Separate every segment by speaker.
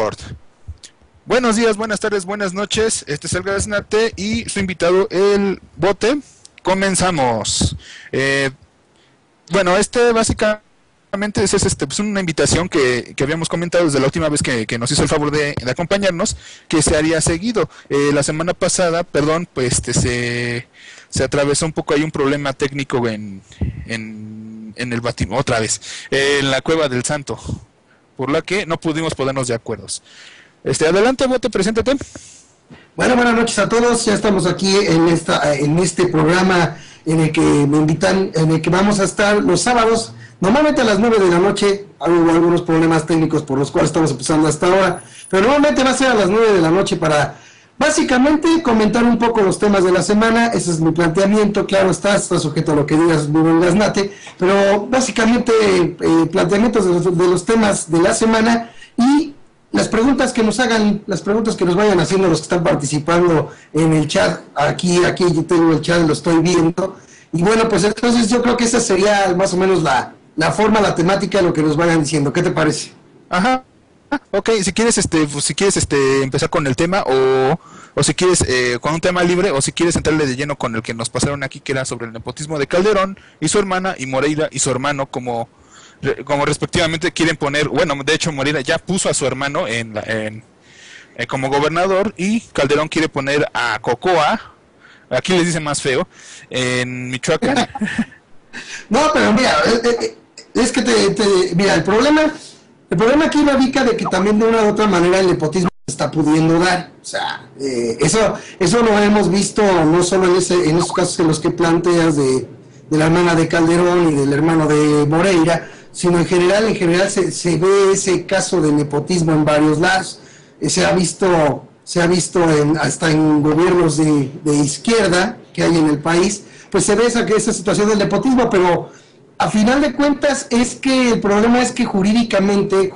Speaker 1: Record. Buenos días, buenas tardes, buenas noches. Este es el Gaznate y su invitado, el Bote. Comenzamos. Bueno, básicamente es pues una invitación que habíamos comentado desde la última vez que nos hizo el favor de acompañarnos, que se haría seguido. La semana pasada, perdón, pues se atravesó un poco, hay un problema técnico en el batimóvil, otra vez, en la Cueva del Santo, por la que no pudimos ponernos de acuerdos. Adelante, Bote, preséntate.
Speaker 2: Bueno, buenas noches a todos. Ya estamos aquí en este programa en el que me invitan, en el que vamos a estar los sábados, normalmente a las 9 de la noche. Hubo algunos problemas técnicos por los cuales estamos empezando hasta ahora, pero normalmente va a ser a las 9 de la noche para básicamente comentar un poco los temas de la semana. Ese es mi planteamiento. Claro, está sujeto a lo que digas, Bruno Gaznate, pero básicamente planteamientos de los temas de la semana y las preguntas que nos hagan, las preguntas que nos vayan haciendo los que están participando en el chat. Aquí yo tengo el chat, lo estoy viendo. Y bueno, pues entonces yo creo que esa sería más o menos la forma, la temática de lo que nos vayan diciendo. ¿Qué te parece?
Speaker 1: Ajá. Ok, si quieres empezar con el tema o si quieres con un tema libre, o si quieres entrarle de lleno con el que nos pasaron aquí, que era sobre el nepotismo de Calderón y su hermana, y Moreira y su hermano como respectivamente quieren poner. Bueno, de hecho Moreira ya puso a su hermano como gobernador, y Calderón quiere poner a Cocoa, aquí les dice más feo, en Michoacán.
Speaker 2: No, pero mira, es que mira, el problema aquí radica de que también de una u otra manera el nepotismo se está pudiendo dar. O sea, eso lo hemos visto no solo en esos casos en los que planteas de la hermana de Calderón y del hermano de Moreira, sino en general se ve ese caso de nepotismo en varios lados. Se ha visto hasta en gobiernos de izquierda que hay en el país, pues se ve esa situación del nepotismo, pero a final de cuentas es que el problema es que jurídicamente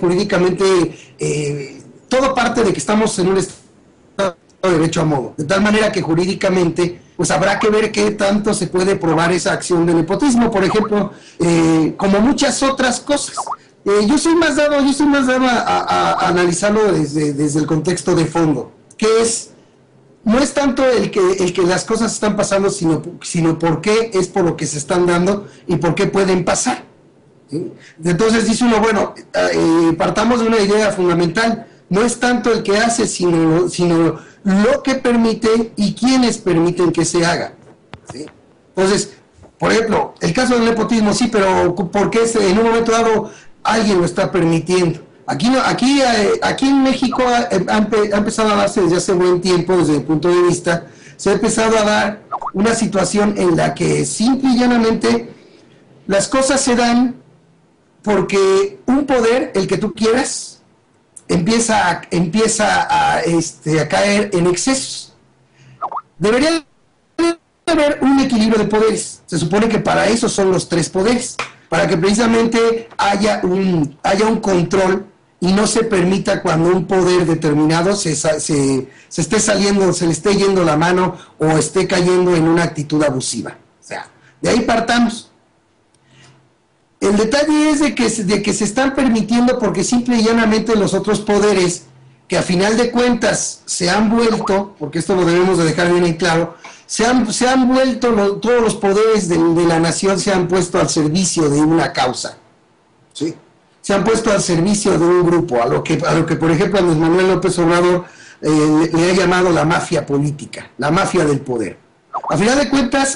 Speaker 2: todo parte de que estamos en un estado de derecho a modo, de tal manera que jurídicamente pues habrá que ver qué tanto se puede probar esa acción de nepotismo, por ejemplo, como muchas otras cosas. Yo soy más dado a analizarlo desde el contexto de fondo, que no es tanto el que las cosas están pasando, sino por qué es por lo que se están dando y por qué pueden pasar, ¿sí? Entonces dice uno, bueno, partamos de una idea fundamental. No es tanto el que hace, sino lo que permite y quienes permiten que se haga, ¿sí? Entonces, por ejemplo, el caso del nepotismo, sí, pero ¿por qué en un momento dado alguien lo está permitiendo? Aquí en México ha empezado a darse desde hace buen tiempo, desde el punto de vista, se ha empezado a dar una situación en la que simple y llanamente las cosas se dan porque un poder, el que tú quieras, empieza a caer en excesos. Debería haber un equilibrio de poderes. Se supone que para eso son los tres poderes, para que precisamente haya un control y no se permita cuando un poder determinado se esté saliendo, se le esté yendo la mano o esté cayendo en una actitud abusiva. O sea, de ahí partamos. El detalle es de que se están permitiendo porque simple y llanamente los otros poderes, que a final de cuentas se han vuelto, porque esto lo debemos de dejar bien en claro, se han vuelto, todos los poderes de la nación se han puesto al servicio de una causa, ¿sí? Se han puesto al servicio de un grupo, a lo que por ejemplo Andrés Manuel López Obrador le ha llamado la mafia política, la mafia del poder. A final de cuentas,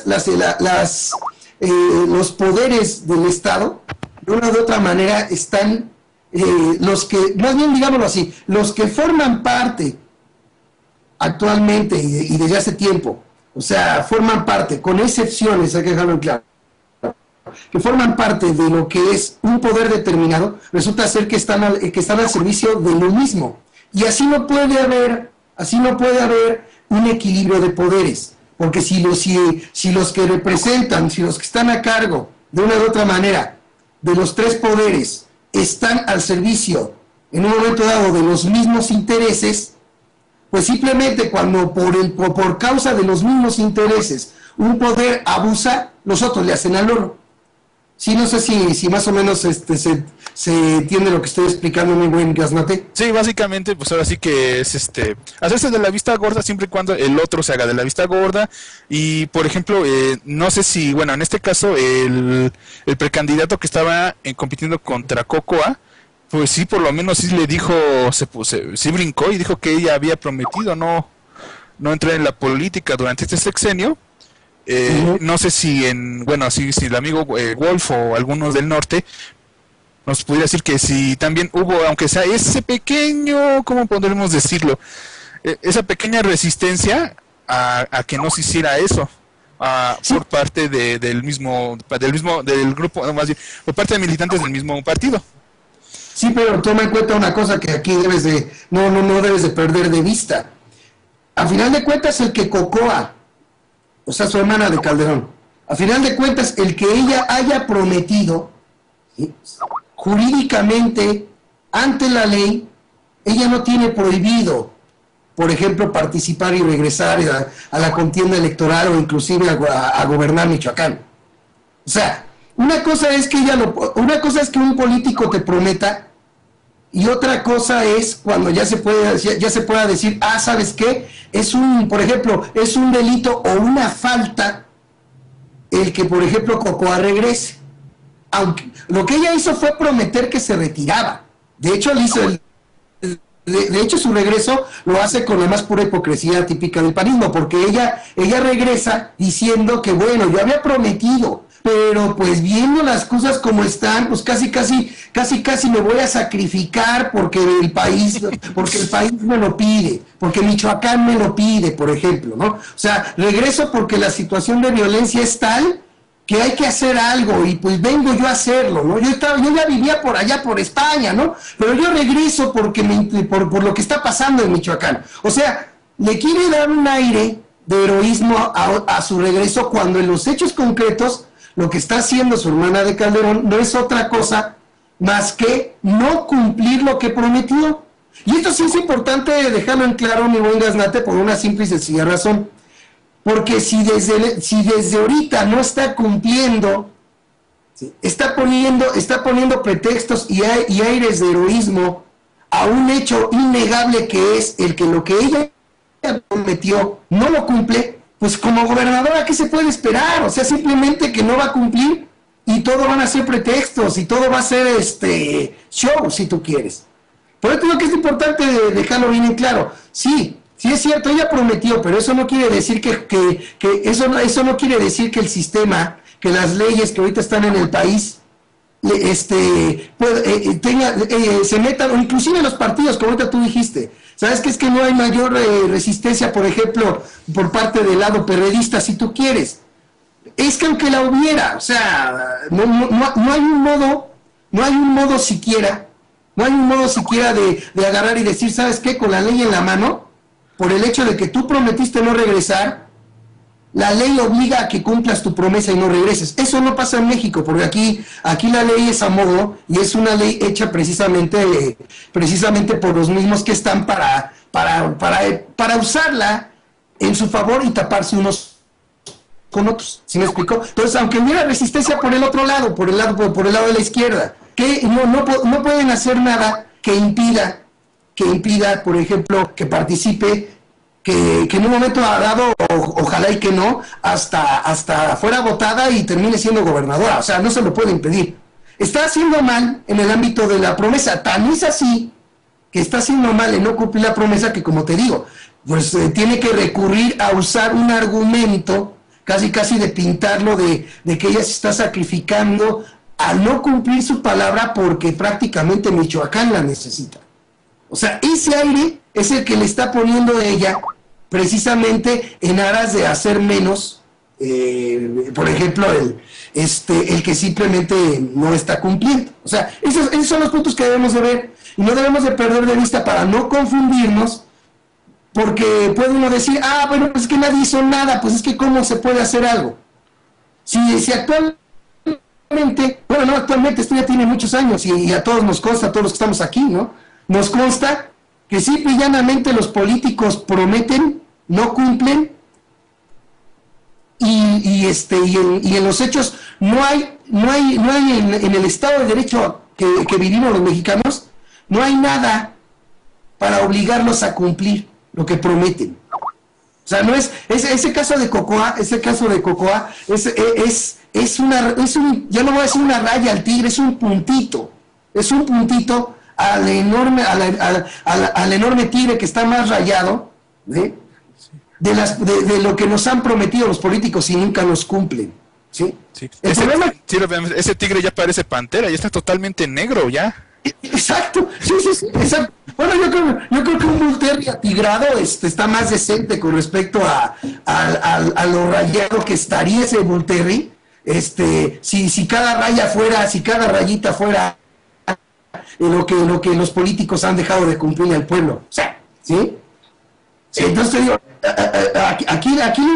Speaker 2: los poderes del Estado, de una u otra manera, están, más bien digámoslo así, los que forman parte actualmente y desde hace tiempo, o sea, forman parte, con excepciones, hay que dejarlo en claro, que forman parte de lo que es un poder determinado, resulta ser que están al servicio de lo mismo. Y así no puede haber un equilibrio de poderes. Porque si los que representan, si los que están a cargo, de una u otra manera, de los tres poderes, están al servicio, en un momento dado, de los mismos intereses, pues simplemente cuando por causa de los mismos intereses un poder abusa, los otros le hacen al oro. Sí, no sé si más o menos se entiende lo que estoy explicando, mi buen Gaznate.
Speaker 1: Sí, básicamente, pues ahora sí que es hacerse de la vista gorda siempre y cuando el otro se haga de la vista gorda. Y por ejemplo, no sé si, bueno, en este caso, el precandidato que estaba compitiendo contra Cocoa, pues sí, por lo menos sí le dijo, sí brincó y dijo que ella había prometido no entrar en la política durante este sexenio.
Speaker 2: Ujú.
Speaker 1: No sé si bueno, si el amigo Wolf o algunos del norte nos pudiera decir que si también hubo, aunque sea ese pequeño, ¿cómo podremos decirlo? Esa pequeña resistencia a que no se hiciera eso
Speaker 2: Sí,
Speaker 1: por parte del grupo, no, más bien, por parte de militantes del mismo partido.
Speaker 2: sí, pero toma en cuenta una cosa que aquí no debes de perder de vista. A final de cuentas, el que Cocoa, o sea, su hermana de Calderón, a final de cuentas, el que ella haya prometido, ¿sí?, jurídicamente, ante la ley, ella no tiene prohibido, por ejemplo, participar y regresar a la contienda electoral o inclusive a gobernar Michoacán. O sea, una cosa es que un político te prometa y otra cosa es cuando ya se pueda decir, ¿sabes qué? Por ejemplo, es un delito o una falta el que, por ejemplo, Cocoa regrese. Aunque lo que ella hizo fue prometer que se retiraba. De hecho, de hecho, su regreso lo hace con la más pura hipocresía típica del panismo, porque ella regresa diciendo que, bueno, yo había prometido, pero pues viendo las cosas como están, pues casi me voy a sacrificar porque el país me lo pide, porque Michoacán me lo pide, por ejemplo, ¿no? O sea, regreso porque la situación de violencia es tal que hay que hacer algo y pues vengo yo a hacerlo, ¿no? Yo ya vivía por allá, por España, ¿no? Pero yo regreso por lo que está pasando en Michoacán. O sea, le quiere dar un aire de heroísmo a su regreso cuando en los hechos concretos lo que está haciendo su hermana de Calderón no es otra cosa más que no cumplir lo que prometió. Y esto sí es importante dejarlo en claro, mi buen Gaznate, por una simple y sencilla razón. Porque si desde ahorita no está cumpliendo, ¿sí?, está poniendo pretextos y aires de heroísmo a un hecho innegable que es el que lo que ella prometió no lo cumple, pues como gobernadora, ¿qué se puede esperar? O sea, simplemente que no va a cumplir y todo van a ser pretextos y todo va a ser show, si tú quieres. Por eso creo que es importante dejarlo bien en claro. Sí, sí es cierto, ella prometió, pero eso no quiere decir eso no quiere decir que el sistema, que las leyes que ahorita están en el país, se metan, o inclusive los partidos, como ahorita tú dijiste. ¿Sabes qué? Es que no hay mayor resistencia, por ejemplo, por parte del lado perredista, si tú quieres. Es que aunque la hubiera, o sea, no hay un modo, no hay un modo siquiera de agarrar y decir, ¿sabes qué? Con la ley en la mano, por el hecho de que tú prometiste no regresar, la ley obliga a que cumplas tu promesa y no regreses. Eso no pasa en México, porque aquí la ley es a modo y es una ley hecha precisamente por los mismos que están para usarla en su favor y taparse unos con otros. ¿Sí me explico? Entonces, aunque hubiera resistencia por el otro lado, por el lado de la izquierda, que no pueden hacer nada que impida, por ejemplo, que participe, que en un momento dado, ojalá y que no, hasta fuera votada y termine siendo gobernadora. O sea, no se lo puede impedir. Está haciendo mal en el ámbito de la promesa. Tan es así que está haciendo mal en no cumplir la promesa que, como te digo, pues tiene que recurrir a usar un argumento casi de pintarlo de que ella se está sacrificando a no cumplir su palabra porque prácticamente Michoacán la necesita. O sea, ese aire es el que le está poniendo ella precisamente en aras de hacer menos, por ejemplo, el que simplemente no está cumpliendo. O sea, esos son los puntos que debemos de ver y no debemos de perder de vista para no confundirnos, porque puede uno decir, bueno, pues es que nadie hizo nada, pues es que cómo se puede hacer algo. Si actualmente, bueno, no actualmente, esto ya tiene muchos años y a todos nos consta, a todos los que estamos aquí, ¿no? Nos consta que simple y llanamente los políticos prometen, no cumplen y en los hechos no hay en el Estado de Derecho que vivimos los mexicanos, no hay nada para obligarlos a cumplir lo que prometen. O sea, no es ese caso de Cocoa, ya no voy a decir una raya al tigre, es un puntito al enorme tigre que está más rayado, ¿sí? de lo que nos han prometido los políticos y nunca nos cumplen, ¿sí?
Speaker 1: Sí. Ese tigre ya parece pantera, ya está totalmente negro ya.
Speaker 2: Exacto, sí, exacto. Bueno, yo creo que un Bull Terrier atigrado está más decente con respecto a lo rayado que estaría ese Bull Terrier. Si cada rayita fuera lo que los políticos han dejado de cumplir al pueblo. O sea, ¿sí? Sí. Entonces te digo, aquí lo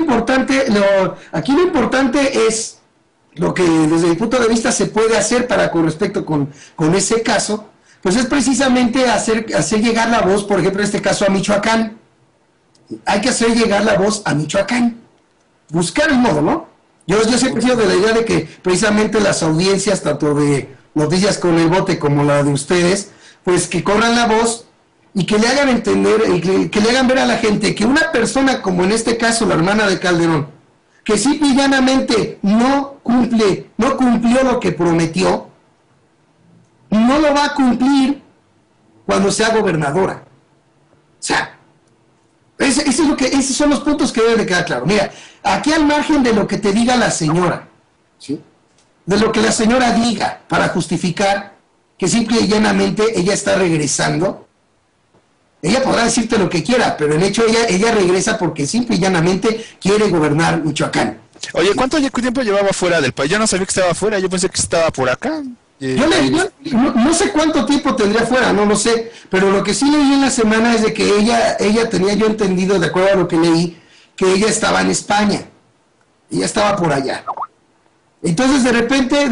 Speaker 2: importante es lo que desde mi punto de vista se puede hacer con respecto con ese caso, pues es precisamente hacer llegar la voz, por ejemplo, en este caso a Michoacán. Hay que hacer llegar la voz a Michoacán. Buscar el modo, ¿no? Yo siempre he sido de la idea de que precisamente las audiencias, tanto de Noticias con el Bote como la de ustedes, pues que corran la voz y que le hagan entender, y que le hagan ver a la gente que una persona como en este caso la hermana de Calderón, que simple y llanamente no cumplió lo que prometió, no lo va a cumplir cuando sea gobernadora. O sea, esos son los puntos que deben de quedar claros. Mira, aquí al margen de lo que te diga la señora, ¿sí? De lo que la señora diga para justificar que simple y llanamente ella está regresando, ella podrá decirte lo que quiera, pero en hecho ella regresa porque simple y llanamente quiere gobernar Michoacán.
Speaker 1: Oye, ¿cuánto tiempo llevaba fuera del país? Yo no sabía que estaba fuera, yo pensé que estaba por acá.
Speaker 2: Yo no sé cuánto tiempo tendría fuera, no lo sé, pero lo que sí leí en la semana es de que ella tenía yo entendido, de acuerdo a lo que leí, que ella estaba en España, ella estaba por allá. Entonces de repente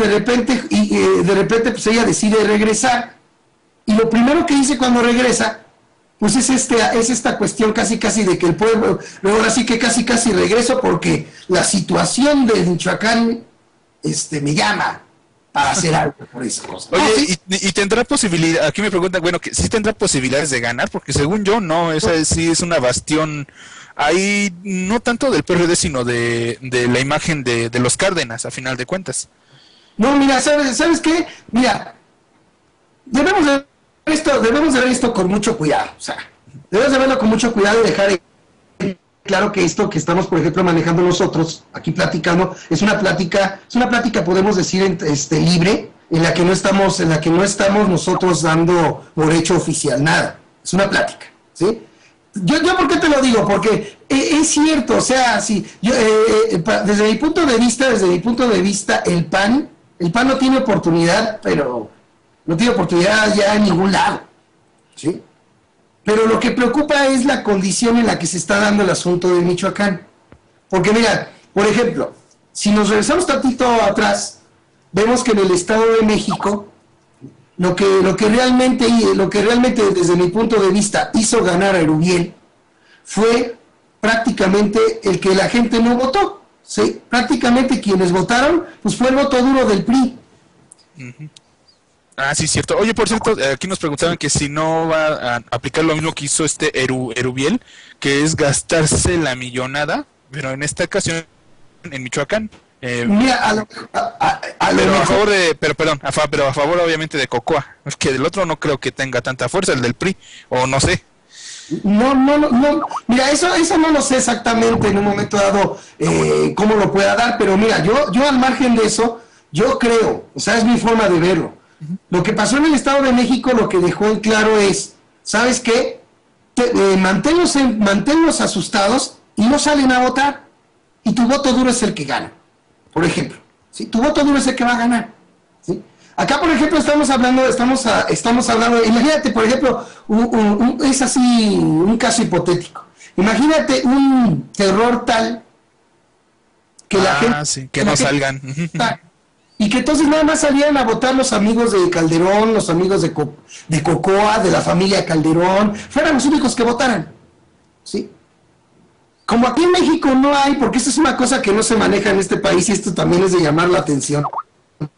Speaker 2: pues ella decide regresar, y lo primero que dice cuando regresa, pues es esta cuestión casi de que el pueblo, luego ahora sí que casi regreso porque la situación de Michoacán me llama a hacer algo por esa cosa.
Speaker 1: Oye, ¿y tendrá posibilidad? Aquí me preguntan, bueno, que sí tendrá posibilidades de ganar, porque según yo, no, esa sí es una bastión, ahí no tanto del PRD, sino de la imagen de los Cárdenas, a final de cuentas.
Speaker 2: No, mira, ¿sabes qué? Mira, debemos de ver esto con mucho cuidado, o sea, debemos de verlo con mucho cuidado y dejar claro que esto que estamos, por ejemplo, manejando nosotros, aquí platicando, es una plática, podemos decir, libre, en la que no estamos nosotros dando por hecho oficial nada, es una plática, ¿sí? Yo ¿por qué te lo digo? Porque es cierto, o sea, si desde mi punto de vista, el PAN no tiene oportunidad, pero no tiene oportunidad ya en ningún lado, ¿sí? Pero lo que preocupa es la condición en la que se está dando el asunto de Michoacán. Porque mira, por ejemplo, si nos regresamos tantito atrás, vemos que en el Estado de México, lo que realmente desde mi punto de vista hizo ganar a Erubiel fue prácticamente el que la gente no votó, ¿sí? Prácticamente quienes votaron, pues fue el voto duro del PRI.
Speaker 1: Uh-huh. Ah, sí, cierto. Oye, por cierto, aquí nos preguntaban que si no va a aplicar lo mismo que hizo Erubiel, que es gastarse la millonada, pero en esta ocasión en Michoacán.
Speaker 2: Mira,
Speaker 1: pero a favor obviamente de Cocoa. Es que del otro no creo que tenga tanta fuerza, el del PRI, o no sé.
Speaker 2: No, mira, eso no lo sé exactamente en un momento dado cómo lo pueda dar, pero mira, yo al margen de eso, yo creo, o sea, es mi forma de verlo. Lo que pasó en el Estado de México, lo que dejó en claro es, ¿sabes qué? Manténlos asustados y no salen a votar. Y tu voto duro es el que gana, por ejemplo. ¿Sí? Tu voto duro es el que va a ganar. ¿Sí? Acá, por ejemplo, estamos hablando, imagínate, por ejemplo, es así un caso hipotético. Imagínate un terror tal que la gente...
Speaker 1: Sí, que no salgan.
Speaker 2: Y que entonces nada más salieran a votar los amigos de Calderón, los amigos de Cocoa, de la familia Calderón, fueran los únicos que votaran, ¿sí? Como aquí en México no hay, porque esta es una cosa que no se maneja en este país y esto también es de llamar la atención.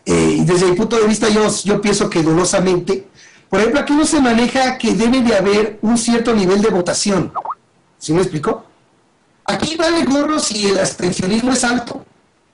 Speaker 2: y desde mi punto de vista yo pienso que dolosamente, por ejemplo, aquí no se maneja que debe de haber un cierto nivel de votación. ¿Sí me explico? Aquí vale gorro si el abstencionismo es alto.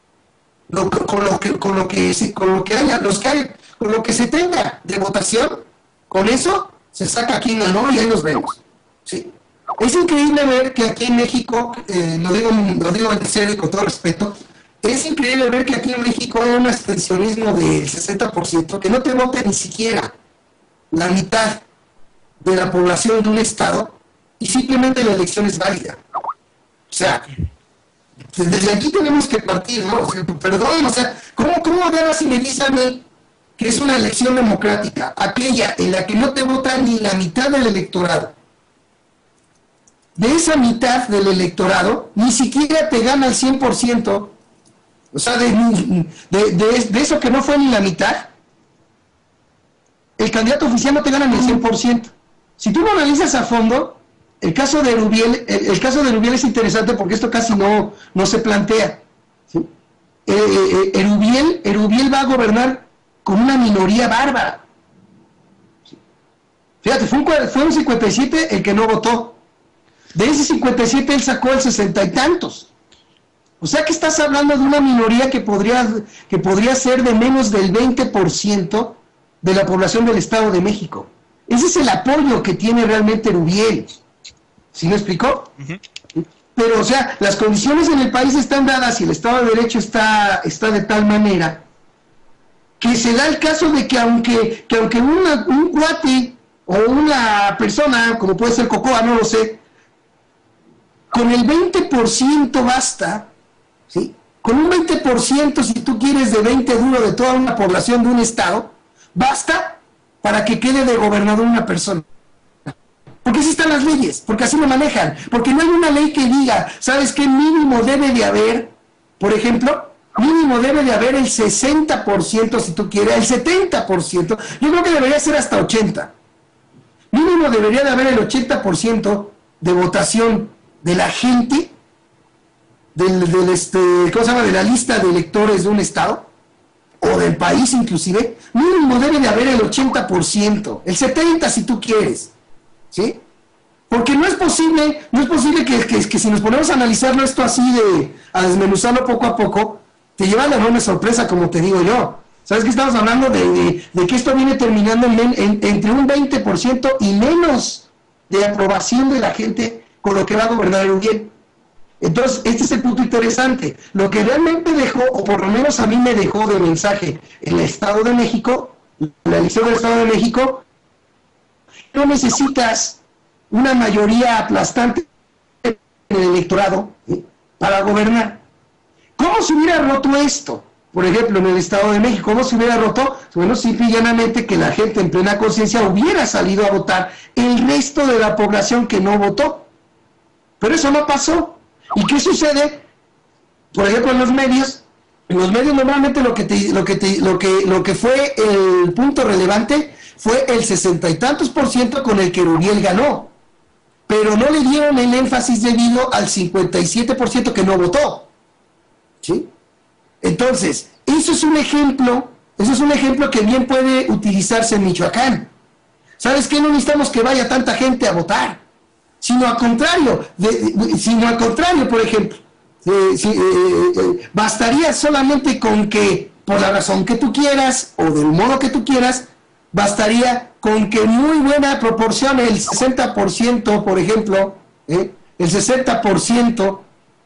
Speaker 2: Con lo que haya, con lo que se tenga de votación, con eso se saca quién ganó y ahí nos vemos. ¿Sí? Es increíble ver que aquí en México, lo digo en serio y con todo respeto, es increíble ver que aquí en México hay un abstencionismo del 60%, que no te vote ni siquiera la mitad de la población de un estado y simplemente la elección es válida. O sea, desde aquí tenemos que partir, ¿no? Perdón, o sea, ¿cómo agarras y me dices a mí que es una elección democrática, aquella en la que no te vota ni la mitad del electorado? De esa mitad del electorado, ni siquiera te gana el 100%, o sea, de eso que no fue ni la mitad, el candidato oficial no te gana ni el 100%. Si tú lo analizas a fondo, el caso de Erubiel es interesante porque esto casi no se plantea. ¿Sí? Erubiel va a gobernar con una minoría bárbara. ¿Sí? Fíjate, fue un 57 el que no votó. De ese 57 él sacó el 60 y tantos. O sea que estás hablando de una minoría que podría ser de menos del 20% de la población del Estado de México. Ese es el apoyo que tiene realmente Erubiel. ¿Sí me explicó? Uh-huh. Pero, o sea, las condiciones en el país están dadas y el Estado de Derecho está de tal manera que se da el caso de que aunque un cuate o una persona, como puede ser Cocoa, no lo sé, con el 20% basta, ¿sí? Con un 20%, si tú quieres, de 20 duro de toda una población de un estado, basta para que quede de gobernador una persona. Porque así están las leyes, porque así lo manejan, porque no hay una ley que diga, ¿sabes qué? Mínimo debe de haber, por ejemplo, mínimo debe de haber el 60%, si tú quieres, el 70%, yo creo que debería ser hasta 80%. Mínimo debería de haber el 80% de votación de la gente, ¿cómo se llama? De la lista de electores de un estado, o del país inclusive, mínimo debe de haber el 80%, el 70% si tú quieres, ¿sí? Porque no es posible que si nos ponemos a analizarlo esto así, a desmenuzarlo poco a poco, te lleva a la enorme sorpresa, como te digo yo. ¿Sabes qué? Estamos hablando de que esto viene terminando entre un 20% y menos de aprobación de la gente con lo que va a gobernar Erubiel. Entonces, este es el punto interesante. Lo que realmente dejó, o por lo menos a mí me dejó de mensaje en el Estado de México, la elección del Estado de México, no necesitas una mayoría aplastante en el electorado, ¿sí?, para gobernar. ¿Cómo se hubiera roto esto? Por ejemplo, en el Estado de México, ¿cómo se hubiera roto? Bueno, simple y llanamente que la gente en plena conciencia hubiera salido a votar el resto de la población que no votó. Pero eso no pasó. ¿Y qué sucede? Por ejemplo, en los medios normalmente lo que fue el punto relevante fue el 60 y tantos % con el que Erubiel ganó, pero no le dieron el énfasis debido al 57% que no votó, ¿sí? Entonces, eso es un ejemplo que bien puede utilizarse en Michoacán. ¿Sabes qué? No necesitamos que vaya tanta gente a votar, sino al contrario, por ejemplo, bastaría solamente con que, por la razón que tú quieras o del modo que tú quieras, bastaría con que muy buena proporción, el 60%, por ejemplo, el 60%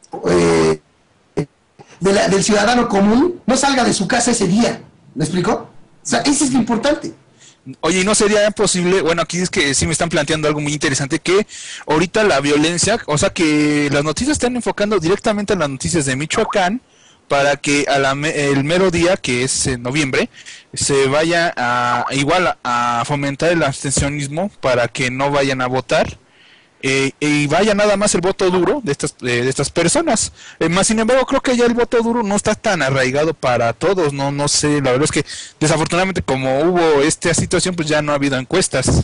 Speaker 2: del ciudadano común no salga de su casa ese día. ¿Me explicó? O sea, eso es lo importante.
Speaker 1: Oye, ¿y no sería posible? Bueno, aquí es que sí me están planteando algo muy interesante, que ahorita la violencia, o sea, que las noticias están enfocando directamente en las noticias de Michoacán, para que el mero día, que es en noviembre, se vaya a fomentar el abstencionismo para que no vayan a votar, y vaya nada más el voto duro de estas personas. Más sin embargo, creo que ya el voto duro no está tan arraigado para todos. No sé, la verdad es que desafortunadamente, como hubo esta situación, pues ya no ha habido encuestas.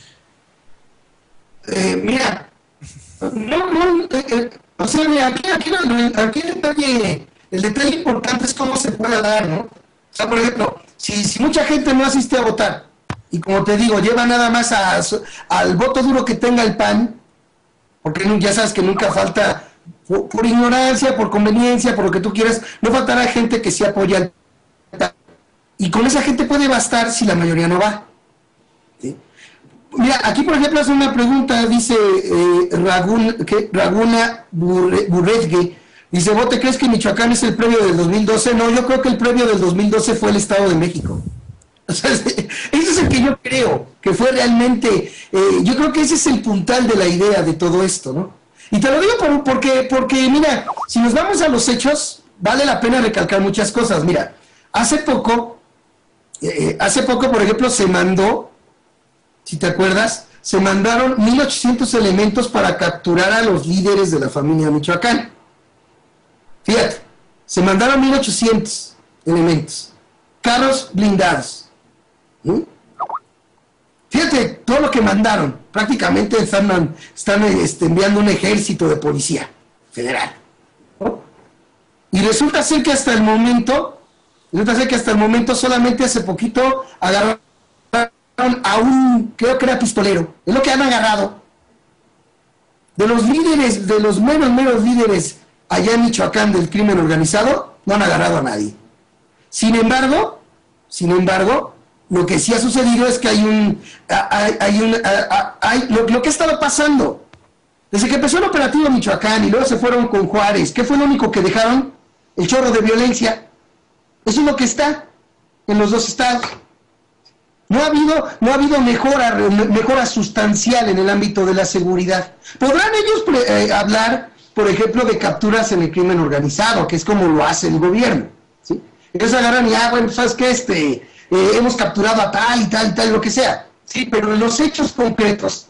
Speaker 2: Mira, o sea, aquí el detalle importante es cómo se puede dar, ¿no? O sea, por ejemplo, si mucha gente no asiste a votar, y como te digo, lleva nada más al voto duro que tenga el PAN, porque ya sabes que nunca falta, por ignorancia, por conveniencia, por lo que tú quieras, no faltará gente que sí apoya al PAN. Y con esa gente puede bastar si la mayoría no va. ¿Sí? Mira, aquí por ejemplo hace una pregunta, dice Raguna Burretgue, dice, ¿vos te crees que Michoacán es el previo del 2012? No, yo creo que el previo del 2012 fue el Estado de México. O sea, ese es el que yo creo, que fue realmente, yo creo que ese es el puntal de la idea de todo esto, ¿no? Y te lo digo porque mira, si nos vamos a los hechos, vale la pena recalcar muchas cosas. Mira, hace poco, por ejemplo, se mandó, si te acuerdas, se mandaron 1,800 elementos para capturar a los líderes de la familia Michoacán. Fíjate, se mandaron 1,800 elementos, carros blindados. ¿Mm? Fíjate todo lo que mandaron. Prácticamente están enviando un ejército de policía federal, ¿no? Y resulta ser que hasta el momento solamente hace poquito agarraron a un, creo que era pistolero, es lo que han agarrado. De los líderes, de los meros líderes allá en Michoacán del crimen organizado, no han agarrado a nadie. Sin embargo, lo que sí ha sucedido es que lo que ha estado pasando, desde que empezó el operativo Michoacán y luego se fueron con Juárez, ¿qué fue lo único que dejaron? El chorro de violencia. Eso es lo que está en los dos estados. No ha habido mejora sustancial en el ámbito de la seguridad. Podrán ellos hablar, por ejemplo, de capturas en el crimen organizado, que es como lo hace el gobierno, ¿sí? Ellos agarran y, bueno, ¿sabes qué? Hemos capturado a tal y tal y tal, lo que sea. Sí, pero en los hechos concretos,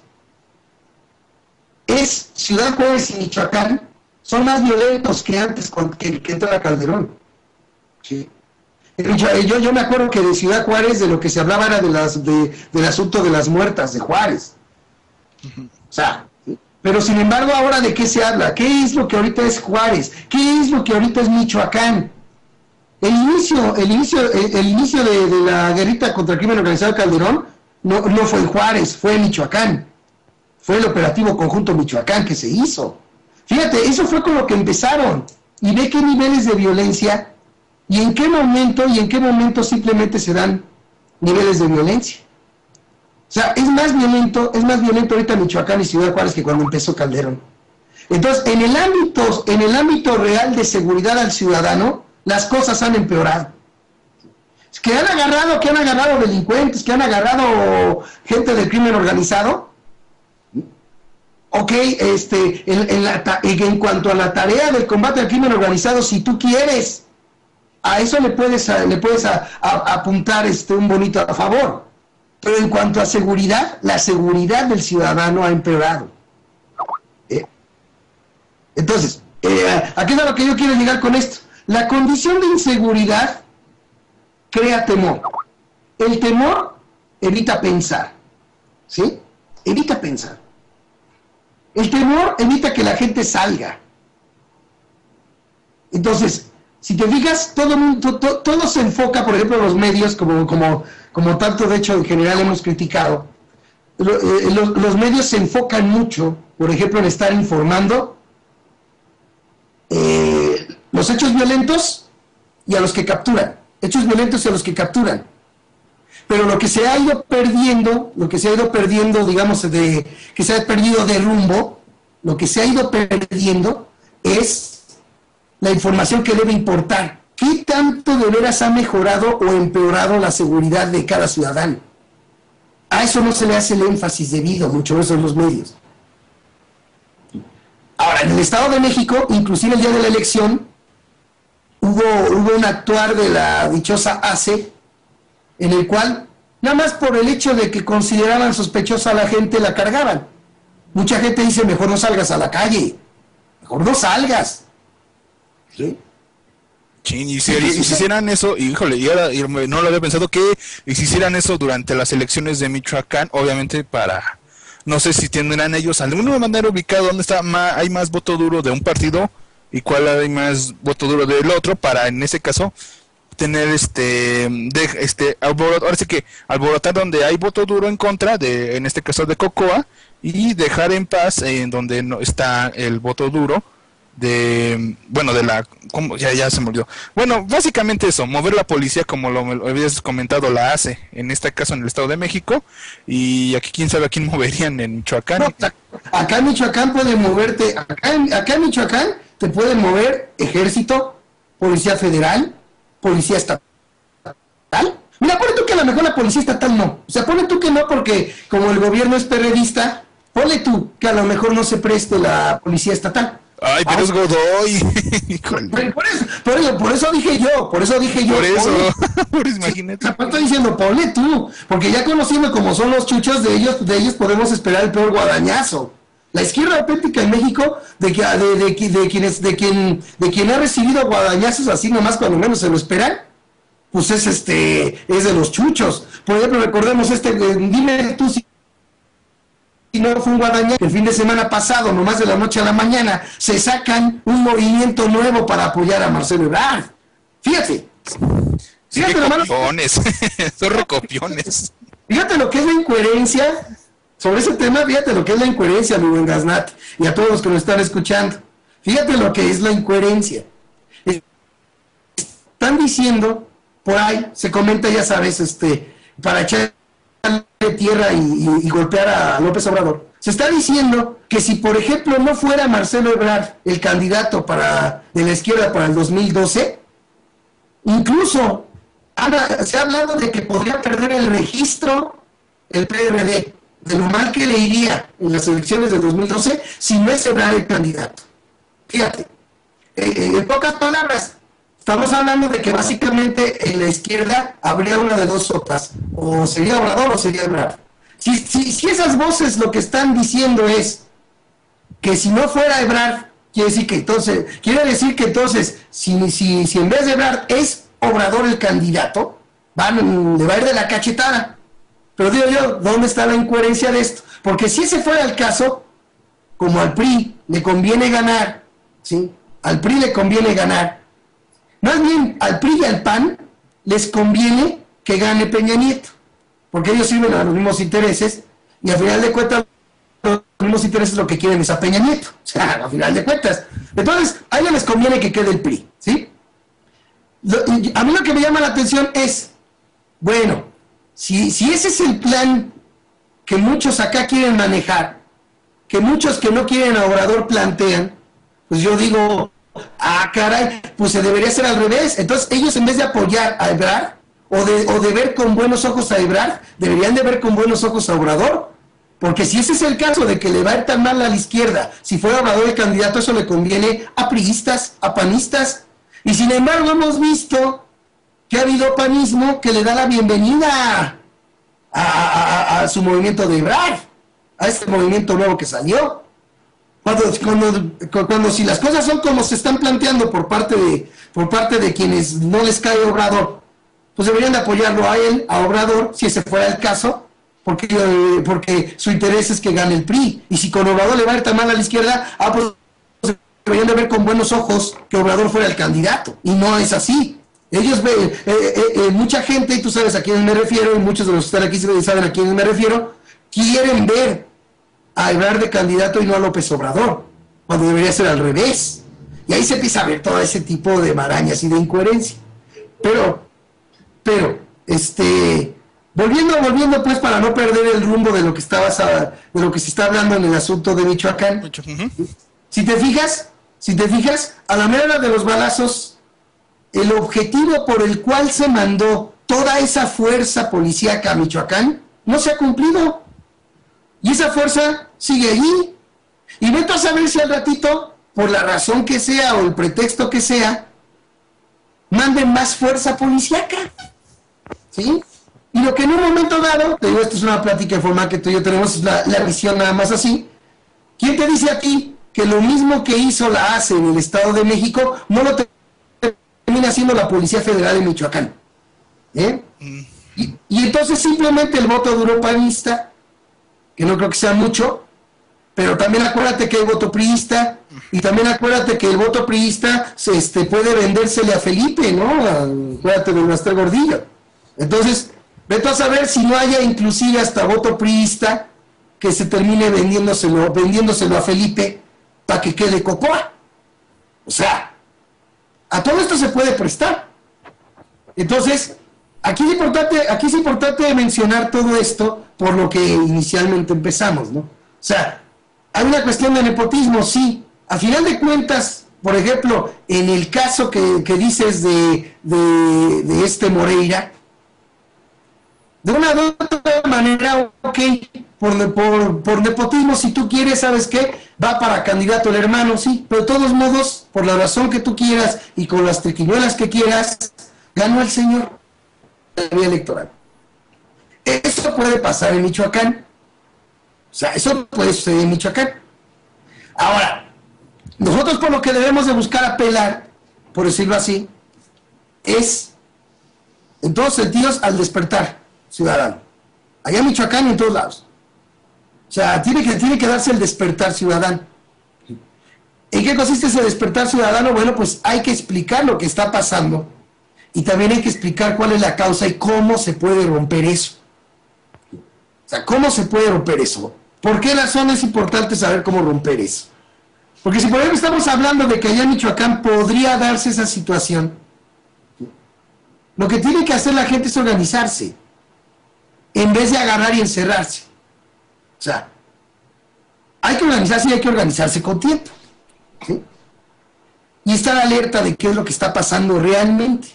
Speaker 2: Ciudad Juárez y Michoacán son más violentos que antes que entrara Calderón. ¿Sí? Yo me acuerdo que de Ciudad Juárez, de lo que se hablaba era del asunto de las muertas de Juárez. O sea, ¿sí? Pero sin embargo, ahora ¿de qué se habla? ¿Qué es lo que ahorita es Juárez? ¿Qué es lo que ahorita es Michoacán? El inicio de la guerrita contra el crimen organizado de Calderón no fue en Juárez, fue en Michoacán. Fue el operativo conjunto Michoacán que se hizo. Fíjate, eso fue con lo que empezaron. Y ve qué niveles de violencia y en qué momento simplemente se dan niveles de violencia. O sea, es más violento ahorita Michoacán y Ciudad Juárez que cuando empezó Calderón. Entonces, en el ámbito real de seguridad al ciudadano, las cosas han empeorado. Que han agarrado delincuentes, que han agarrado gente del crimen organizado. Ok, en cuanto a la tarea del combate al crimen organizado, si tú quieres, a eso le puedes apuntar un bonito a favor. Pero en cuanto a seguridad, la seguridad del ciudadano ha empeorado. Entonces, aquí es a lo que yo quiero llegar con esto. La condición de inseguridad crea temor. El temor evita pensar, ¿sí? Evita pensar. El temor evita que la gente salga. Entonces, si te fijas, todo se enfoca, por ejemplo, en los medios, como tanto de hecho en general hemos criticado. Los medios se enfocan mucho, por ejemplo, en estar informando los hechos violentos y a los que capturan. Hechos violentos y a los que capturan. Pero lo que se ha ido perdiendo, digamos, que se ha perdido de rumbo, lo que se ha ido perdiendo es la información que debe importar. ¿Qué tanto de veras ha mejorado o empeorado la seguridad de cada ciudadano? A eso no se le hace el énfasis debido, mucho menos en los medios. Ahora, en el Estado de México, inclusive el día de la elección, hubo un actuar de la dichosa ACE, en el cual, nada más por el hecho de que consideraban sospechosa a la gente, la cargaban. Mucha gente dice, mejor no salgas a la calle, mejor no salgas. ¿Sí?
Speaker 1: Y si hicieran eso, híjole, no lo había pensado, que si hicieran eso durante las elecciones de Michoacán, obviamente para, no sé si tendrán ellos alguna manera ubicada dónde hay más voto duro de un partido y cuál hay más voto duro del otro, para en ese caso tener ahora sí que alborotar donde hay voto duro en contra de, en este caso de Cocoa, y dejar en paz en donde no está el voto duro de, bueno, de la, ¿cómo? Ya se me olvidó. Bueno, básicamente eso, mover la policía como lo habías comentado, la hace, en este caso en el Estado de México, y aquí quién sabe a quién moverían en Michoacán.
Speaker 2: No, acá en Michoacán puede moverte, acá en Michoacán te pueden mover ejército, policía federal, policía estatal. Mira, pone tú que a lo mejor la policía estatal no, o sea, pone tú que no porque como el gobierno es perredista, ponle tú que a lo mejor no se preste la policía estatal.
Speaker 1: Ay, pero es Godoy.
Speaker 2: Por eso dije yo.
Speaker 1: Por eso, imagínate.
Speaker 2: Sí, estoy diciendo, ponle tú, porque ya conociendo cómo son los chuchos de ellos podemos esperar el peor guadañazo. La izquierda auténtica en México, de quien ha recibido guadañazos así nomás cuando menos se lo esperan, pues es de los chuchos. Por ejemplo, recordemos dime tú si no fue un guadañazo, el fin de semana pasado, nomás de la noche a la mañana, se sacan un movimiento nuevo para apoyar a Marcelo Ebrard. Fíjate.
Speaker 1: Sí, fíjate, copiones. Son recopiones.
Speaker 2: Fíjate lo que es la incoherencia. Sobre ese tema, fíjate lo que es la incoherencia, mi buen Gaznat, y a todos los que nos están escuchando. Fíjate lo que es la incoherencia. Están diciendo, por ahí, se comenta, ya sabes, para echar tierra y golpear a López Obrador. Se está diciendo que si, por ejemplo, no fuera Marcelo Ebrard el candidato de la izquierda para el 2012, incluso se ha hablado de que podría perder el registro el PRD, de lo mal que le iría en las elecciones del 2012 si no es Ebrard el candidato. Fíjate, en pocas palabras, estamos hablando de que básicamente en la izquierda habría una de dos sopas, o sería Obrador o sería Ebrard. Si esas voces lo que están diciendo es que si no fuera Ebrard, quiere decir que entonces, si en vez de Ebrard es Obrador el candidato, le va a ir de la cachetada. Pero digo yo, ¿dónde está la incoherencia de esto? Porque si ese fuera el caso, como al PRI le conviene ganar, ¿sí? Al PRI le conviene ganar. Más bien, al PRI y al PAN les conviene que gane Peña Nieto, porque ellos sirven a los mismos intereses, y al final de cuentas, los mismos intereses lo que quieren es a Peña Nieto, o sea, al final de cuentas. Entonces, a ellos les conviene que quede el PRI, ¿sí? A mí lo que me llama la atención es, bueno, si ese es el plan que muchos acá quieren manejar, que muchos que no quieren a Obrador plantean, pues yo digo, caray, pues se debería hacer al revés. Entonces ellos, en vez de apoyar a Ebrard o de ver con buenos ojos a Ebrard, deberían de ver con buenos ojos a Obrador, porque si ese es el caso de que le va a ir tan mal a la izquierda, si fuera Obrador el candidato, eso le conviene a priistas, a panistas, y sin embargo hemos visto que ha habido panismo que le da la bienvenida a su movimiento de Ebrard, a este movimiento nuevo que salió. Cuando si las cosas son como se están planteando por parte de quienes no les cae Obrador, pues deberían de apoyarlo a él, a Obrador, si ese fuera el caso, porque su interés es que gane el PRI, y si con Obrador le va a ir tan mal a la izquierda, pues deberían de ver con buenos ojos que Obrador fuera el candidato, y no es así. Ellos ven, mucha gente, y tú sabes a quiénes me refiero, y muchos de los que están aquí saben a quiénes me refiero, quieren ver a Ebrard de candidato y no a López Obrador, cuando debería ser al revés. Y ahí se empieza a ver todo ese tipo de marañas y de incoherencia. Pero, volviendo pues, para no perder el rumbo de lo que se está hablando en el asunto de Michoacán. Si te fijas, a la mera de los balazos, el objetivo por el cual se mandó toda esa fuerza policíaca a Michoacán no se ha cumplido. Y esa fuerza sigue allí. Y vete a saber si al ratito, por la razón que sea o el pretexto que sea, manden más fuerza policíaca. ¿Sí? Y lo que en un momento dado, te digo, esto es una plática informal que tú y yo tenemos, es la visión nada más así. ¿Quién te dice a ti que lo mismo que hizo la ACE en el Estado de México no lo termina haciendo la Policía Federal de Michoacán? Y entonces simplemente el voto duro panista, que no creo que sea mucho, pero también acuérdate que hay voto priista, y también acuérdate que el voto priista puede vendérsele a Felipe, ¿no? Acuérdate del Master Gordillo. Entonces, vete a saber si no haya inclusive hasta voto priista que se termine vendiéndoselo a Felipe para que quede Cocoa. O sea, a todo esto se puede prestar. Entonces, aquí es importante mencionar todo esto por lo que inicialmente empezamos, ¿no? O sea, hay una cuestión de nepotismo, sí. A final de cuentas, por ejemplo, en el caso que dices de Moreira, de una u otra manera, ok, por nepotismo, si tú quieres, ¿sabes qué? Va para candidato el hermano, sí, pero de todos modos, por la razón que tú quieras y con las triquiñuelas que quieras, ganó el señor en la vía electoral. Eso puede pasar en Michoacán. O sea, eso puede suceder en Michoacán. Ahora, nosotros por lo que debemos de buscar apelar, por decirlo así, es, en todos sentidos, al despertar ciudadano. Allá en Michoacán y en todos lados. O sea, tiene que darse el despertar ciudadano. ¿En qué consiste ese despertar ciudadano? Bueno, pues hay que explicar lo que está pasando y también hay que explicar cuál es la causa y cómo se puede romper eso. O sea, ¿cómo se puede romper eso? ¿Por qué razón es importante saber cómo romper eso? Porque si por ejemplo estamos hablando de que allá en Michoacán podría darse esa situación, lo que tiene que hacer la gente es organizarse, en vez de agarrar y encerrarse. O sea, hay que organizarse y hay que organizarse con tiempo, ¿sí? Y estar alerta de qué es lo que está pasando realmente.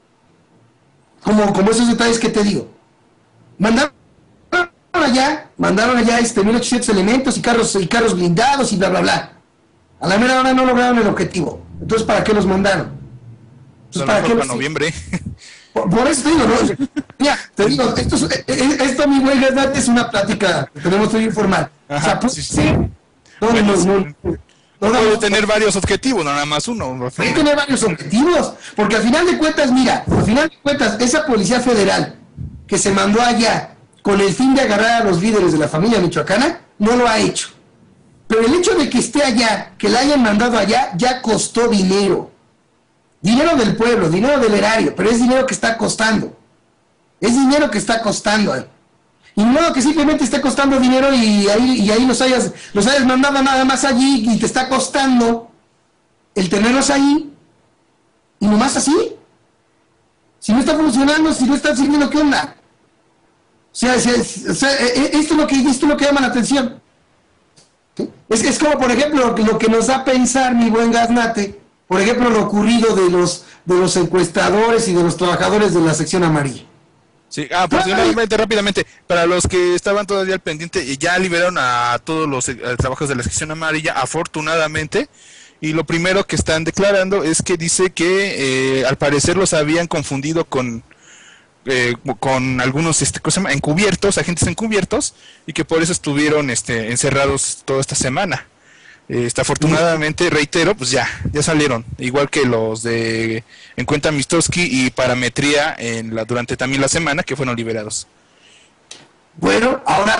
Speaker 2: Como esos detalles que te digo. Mandaron allá 1800 elementos y carros blindados y bla, bla, bla. A la mera hora no lograron el objetivo. Entonces, ¿para qué los mandaron?
Speaker 1: Entonces, ¿para qué los noviembre?
Speaker 2: Por eso te digo, ¿no? Mira, te digo, esto mi buen Gaznate, es una plática que tenemos que informal.
Speaker 1: Ajá,
Speaker 2: o sea, pues,
Speaker 1: sí. No puede tener varios objetivos, no nada más uno.
Speaker 2: Puede tener varios objetivos, porque al final de cuentas, mira, esa Policía Federal que se mandó allá con el fin de agarrar a los líderes de la familia michoacana, no lo ha hecho. Pero el hecho de que esté allá, que la hayan mandado allá, ya costó dinero. Dinero del pueblo, dinero del erario, pero es dinero que está costando. Es dinero que está costando. Y no que simplemente esté costando dinero y ahí los hayas mandado nada más allí y te está costando el tenerlos ahí. Y nomás así. Si no está funcionando, si no está sirviendo, ¿qué onda? O sea, esto es lo que llama la atención. ¿Sí? Es como, por ejemplo, lo que nos da a pensar, mi buen Gaznate, por ejemplo, lo ocurrido de los encuestadores y de los trabajadores de la sección amarilla.
Speaker 1: Sí, aproximadamente, rápidamente, para los que estaban todavía al pendiente, ya liberaron a todos los trabajos de la sección amarilla, afortunadamente, y lo primero que están declarando es que dice que al parecer los habían confundido con algunos encubiertos, agentes encubiertos, y que por eso estuvieron encerrados toda esta semana. Afortunadamente, reitero, pues ya salieron, igual que los de Encuentra Mistoski y Parametría durante también la semana, que fueron liberados.
Speaker 2: Bueno,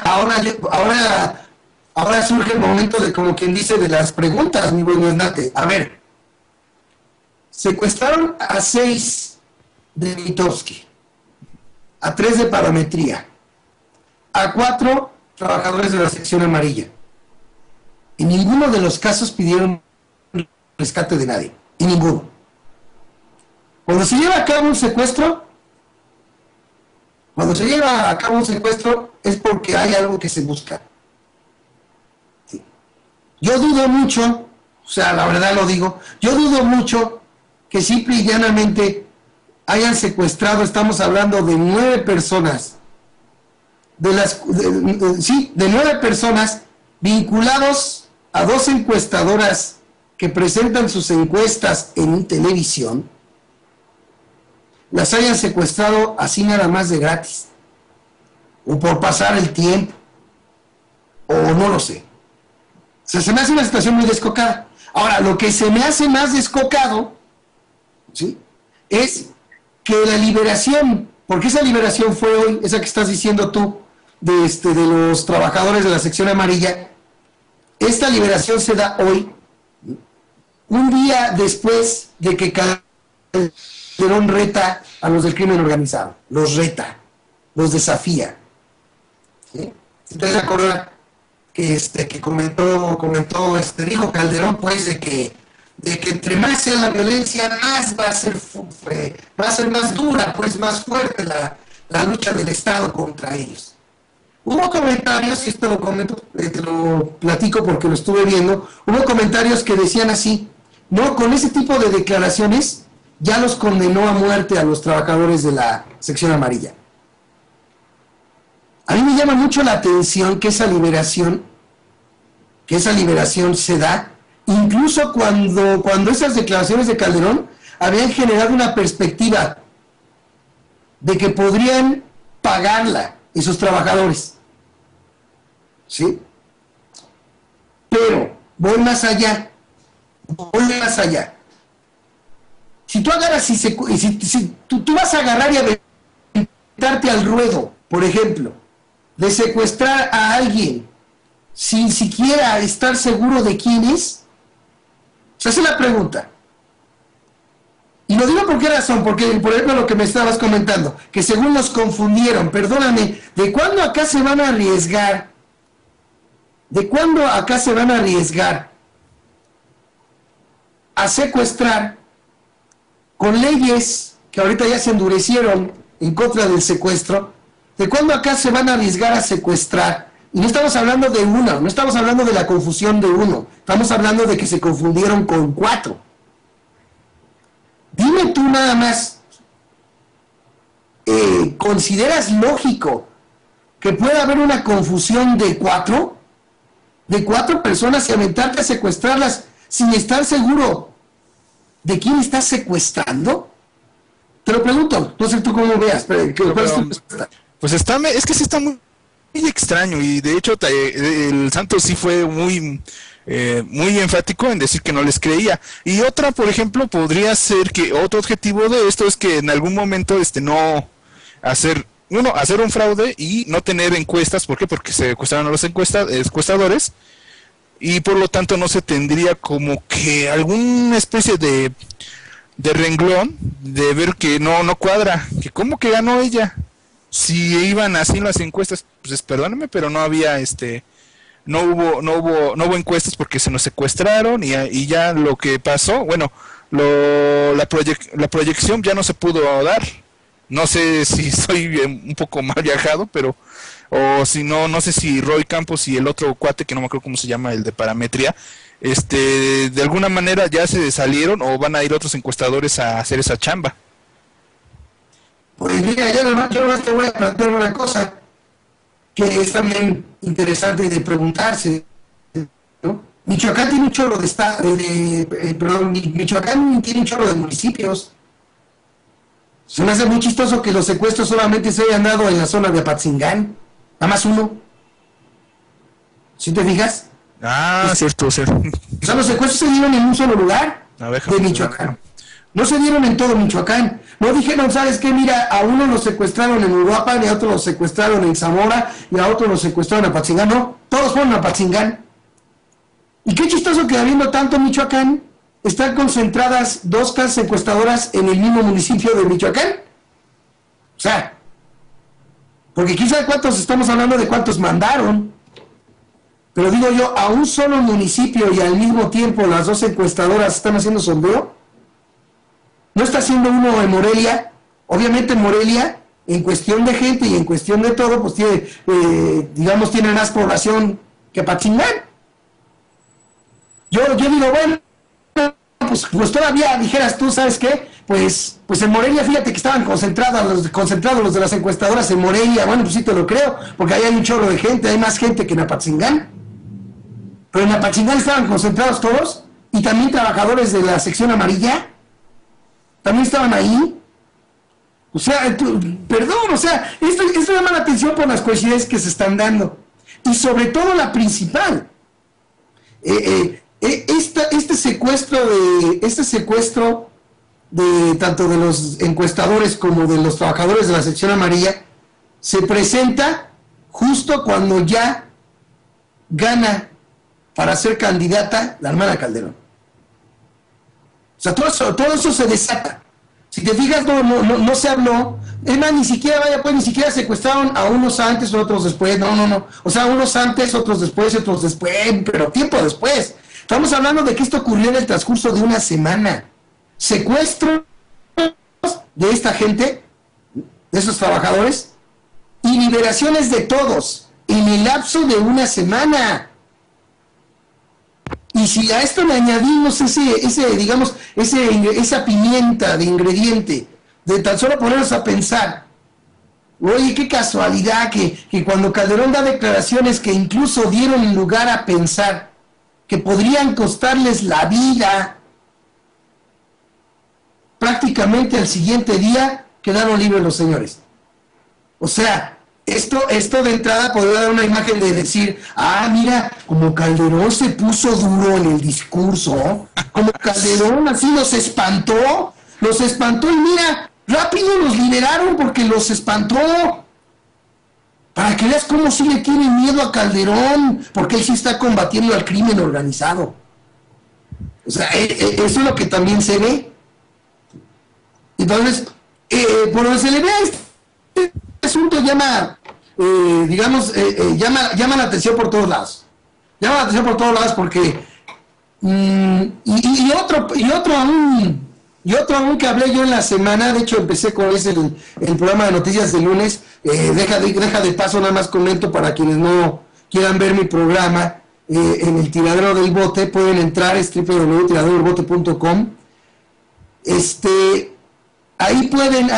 Speaker 2: ahora surge el momento de, como quien dice, de las preguntas, mi buen Gaznate. A ver, secuestraron a 6 de Mitovsky, a 3 de Parametría, a 4 trabajadores de la sección amarilla. En ninguno de los casos pidieron rescate de nadie. En ninguno. Cuando se lleva a cabo un secuestro es porque hay algo que se busca. Sí. Yo dudo mucho, o sea, la verdad lo digo, yo dudo mucho que simple y llanamente hayan secuestrado, estamos hablando de 9 personas, de 9 personas vinculados a 2 encuestadoras que presentan sus encuestas en televisión, las hayan secuestrado así nada más de gratis, o por pasar el tiempo, o no lo sé. O sea, se me hace una situación muy descocada. Ahora, lo que se me hace más descocado, ¿sí?, es que la liberación, porque esa liberación fue hoy, esa que estás diciendo tú, de los trabajadores de la sección amarilla, esta liberación se da hoy, un día después de que Calderón reta a los del crimen organizado, los reta, los desafía. ¿Sí? Entonces acordar que comentó dijo Calderón, pues, de que entre más sea la violencia, más va a ser más dura, pues más fuerte la lucha del Estado contra ellos. Hubo comentarios, y esto lo comento, te lo platico porque lo estuve viendo, hubo comentarios que decían así: no, con ese tipo de declaraciones ya los condenó a muerte a los trabajadores de la sección amarilla. A mí me llama mucho la atención que esa liberación se da, incluso cuando esas declaraciones de Calderón habían generado una perspectiva de que podrían pagarla esos trabajadores. ¿Sí? Pero voy más allá. Si tú agarras si tú vas a agarrar y aventarte al ruedo, por ejemplo, de secuestrar a alguien sin siquiera estar seguro de quién es, esa es la pregunta. Y lo digo por qué razón, porque por ejemplo lo que me estabas comentando, que según nos confundieron, perdóname, ¿de cuándo acá se van a arriesgar? ¿De cuándo acá se van a arriesgar a secuestrar con leyes que ahorita ya se endurecieron en contra del secuestro? ¿De cuándo acá se van a arriesgar a secuestrar? Y no estamos hablando de uno, no estamos hablando de la confusión de uno, estamos hablando de que se confundieron con 4. Dime tú nada más, ¿consideras lógico que pueda haber una confusión de 4? De 4 personas y aventarte a secuestrarlas sin estar seguro de quién estás secuestrando. Te lo pregunto, no sé tú cómo veas, pero
Speaker 1: pues es que sí está muy extraño, y de hecho el Santos sí fue muy enfático en decir que no les creía. Y otra, por ejemplo, podría ser que otro objetivo de esto es que en algún momento no hacer un fraude y no tener encuestas. ¿Por qué? Porque se secuestraron a los encuestadores, y por lo tanto no se tendría como que alguna especie de renglón de ver que no cuadra, que cómo que ganó ella, si iban así en las encuestas. Pues perdóname, pero no había no hubo encuestas porque se nos secuestraron, y ya lo que pasó, bueno, la proyección ya no se pudo dar. No sé si soy un poco mal viajado, pero o si no sé si Roy Campos y el otro cuate, que no me acuerdo cómo se llama, el de parametría, de alguna manera ya se salieron, o van a ir otros encuestadores a hacer esa chamba.
Speaker 2: Pues mira, yo nomás te voy a plantear una cosa que es también interesante de preguntarse, ¿no? Michoacán tiene un chorro Michoacán tiene un chorro de municipios. Se me hace muy chistoso que los secuestros solamente se hayan dado en la zona de Apatzingán, nada más uno. ¿Sí te fijas?
Speaker 1: Ah, cierto.
Speaker 2: O sea, los secuestros se dieron en un solo lugar de Michoacán. No se dieron en todo Michoacán. No dijeron, ¿sabes qué? Mira, a uno lo secuestraron en Uruapan, y a otro lo secuestraron en Zamora, y a otro lo secuestraron en Apatzingán. No, todos fueron a Apatzingán. Y qué chistoso que habiendo tanto Michoacán, están concentradas 2 casas secuestradoras en el mismo municipio de Michoacán. O sea, porque quién sabe cuántos estamos hablando, de cuántos mandaron. Pero digo yo, a un solo municipio y al mismo tiempo las 2 encuestadoras están haciendo sondeo. ¿No está haciendo uno en Morelia? Obviamente Morelia, en cuestión de gente y en cuestión de todo, pues tiene, tiene más población que Apatzingán. Yo digo, bueno, pues todavía dijeras tú, ¿sabes qué? Pues en Morelia, fíjate que estaban concentrados los de las encuestadoras en Morelia. Bueno, pues sí te lo creo, porque ahí hay un chorro de gente, hay más gente que en Apatzingán. Pero en Apatzingán estaban concentrados todos, y también trabajadores de la sección amarilla también estaban ahí. O sea, perdón, o sea, esto llama la atención por las coincidencias que se están dando. Y sobre todo la principal. Este secuestro de tanto de los encuestadores como de los trabajadores de la sección amarilla se presenta justo cuando ya gana para ser candidata la hermana Calderón. O sea, todo eso se desata. Si te fijas, no se habló. Es más, ni siquiera secuestraron a unos antes, otros después. No. O sea, unos antes, otros después, pero tiempo después. Estamos hablando de que esto ocurrió en el transcurso de una semana. Secuestros de esta gente, de esos trabajadores, y liberaciones de todos en el lapso de una semana. Y si a esto le añadimos esa pimienta de ingrediente, de tan solo ponernos a pensar, oye, qué casualidad que cuando Calderón da declaraciones que incluso dieron lugar a pensar que podrían costarles la vida, prácticamente al siguiente día quedaron libres los señores. O sea, esto de entrada podría dar una imagen de decir, mira, como Calderón se puso duro en el discurso, como Calderón así los espantó y mira, rápido los liberaron porque los espantó. Para que veas cómo sí le tienen miedo a Calderón, porque él sí está combatiendo al crimen organizado. O sea, eso es lo que también se ve. Entonces, por donde se le vea este asunto llama la atención por todos lados. Llama la atención por todos lados porque y otro aún que hablé yo en la semana. De hecho empecé con el programa de noticias de lunes. Deja de paso, nada más comento para quienes no quieran ver mi programa en el Tiradero del Bote. Pueden entrar, es www.tiraderodelbote.com. Ahí pueden,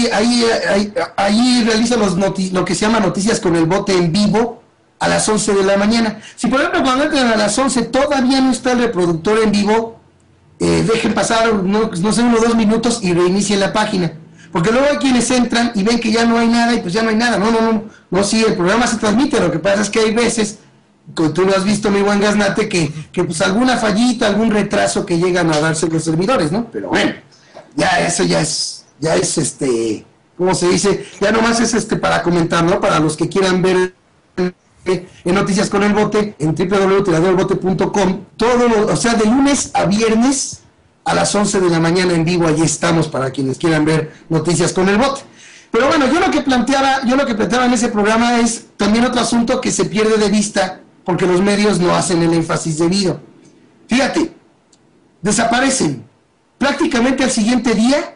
Speaker 2: ahí realizan lo que se llama Noticias con el Bote en vivo a las 11 de la mañana. Si por ejemplo cuando entran a las 11 todavía no está el reproductor en vivo, dejen pasar, no sé, 1 o 2 minutos y reinicien la página. Porque luego hay quienes entran y ven que ya no hay nada y pues ya no hay nada. No, sí, el programa se transmite. Lo que pasa es que hay veces, como tú lo has visto, mi buen Gaznate, que pues alguna fallita, algún retraso que llegan a darse los servidores, ¿no? Pero bueno, eso ya es ¿cómo se dice? Ya nomás es para comentar, ¿no? Para los que quieran ver en Noticias con el Bote, en www.tiraderodelbote.com, o sea, de lunes a viernes a las 11 de la mañana en vivo, allí estamos para quienes quieran ver Noticias con el Bote. Pero bueno, yo lo que planteaba en ese programa es también otro asunto que se pierde de vista porque los medios no hacen el énfasis debido. Fíjate, desaparecen. Prácticamente al siguiente día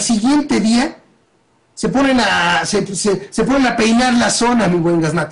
Speaker 2: se ponen a peinar la zona, mi buen Gaznate.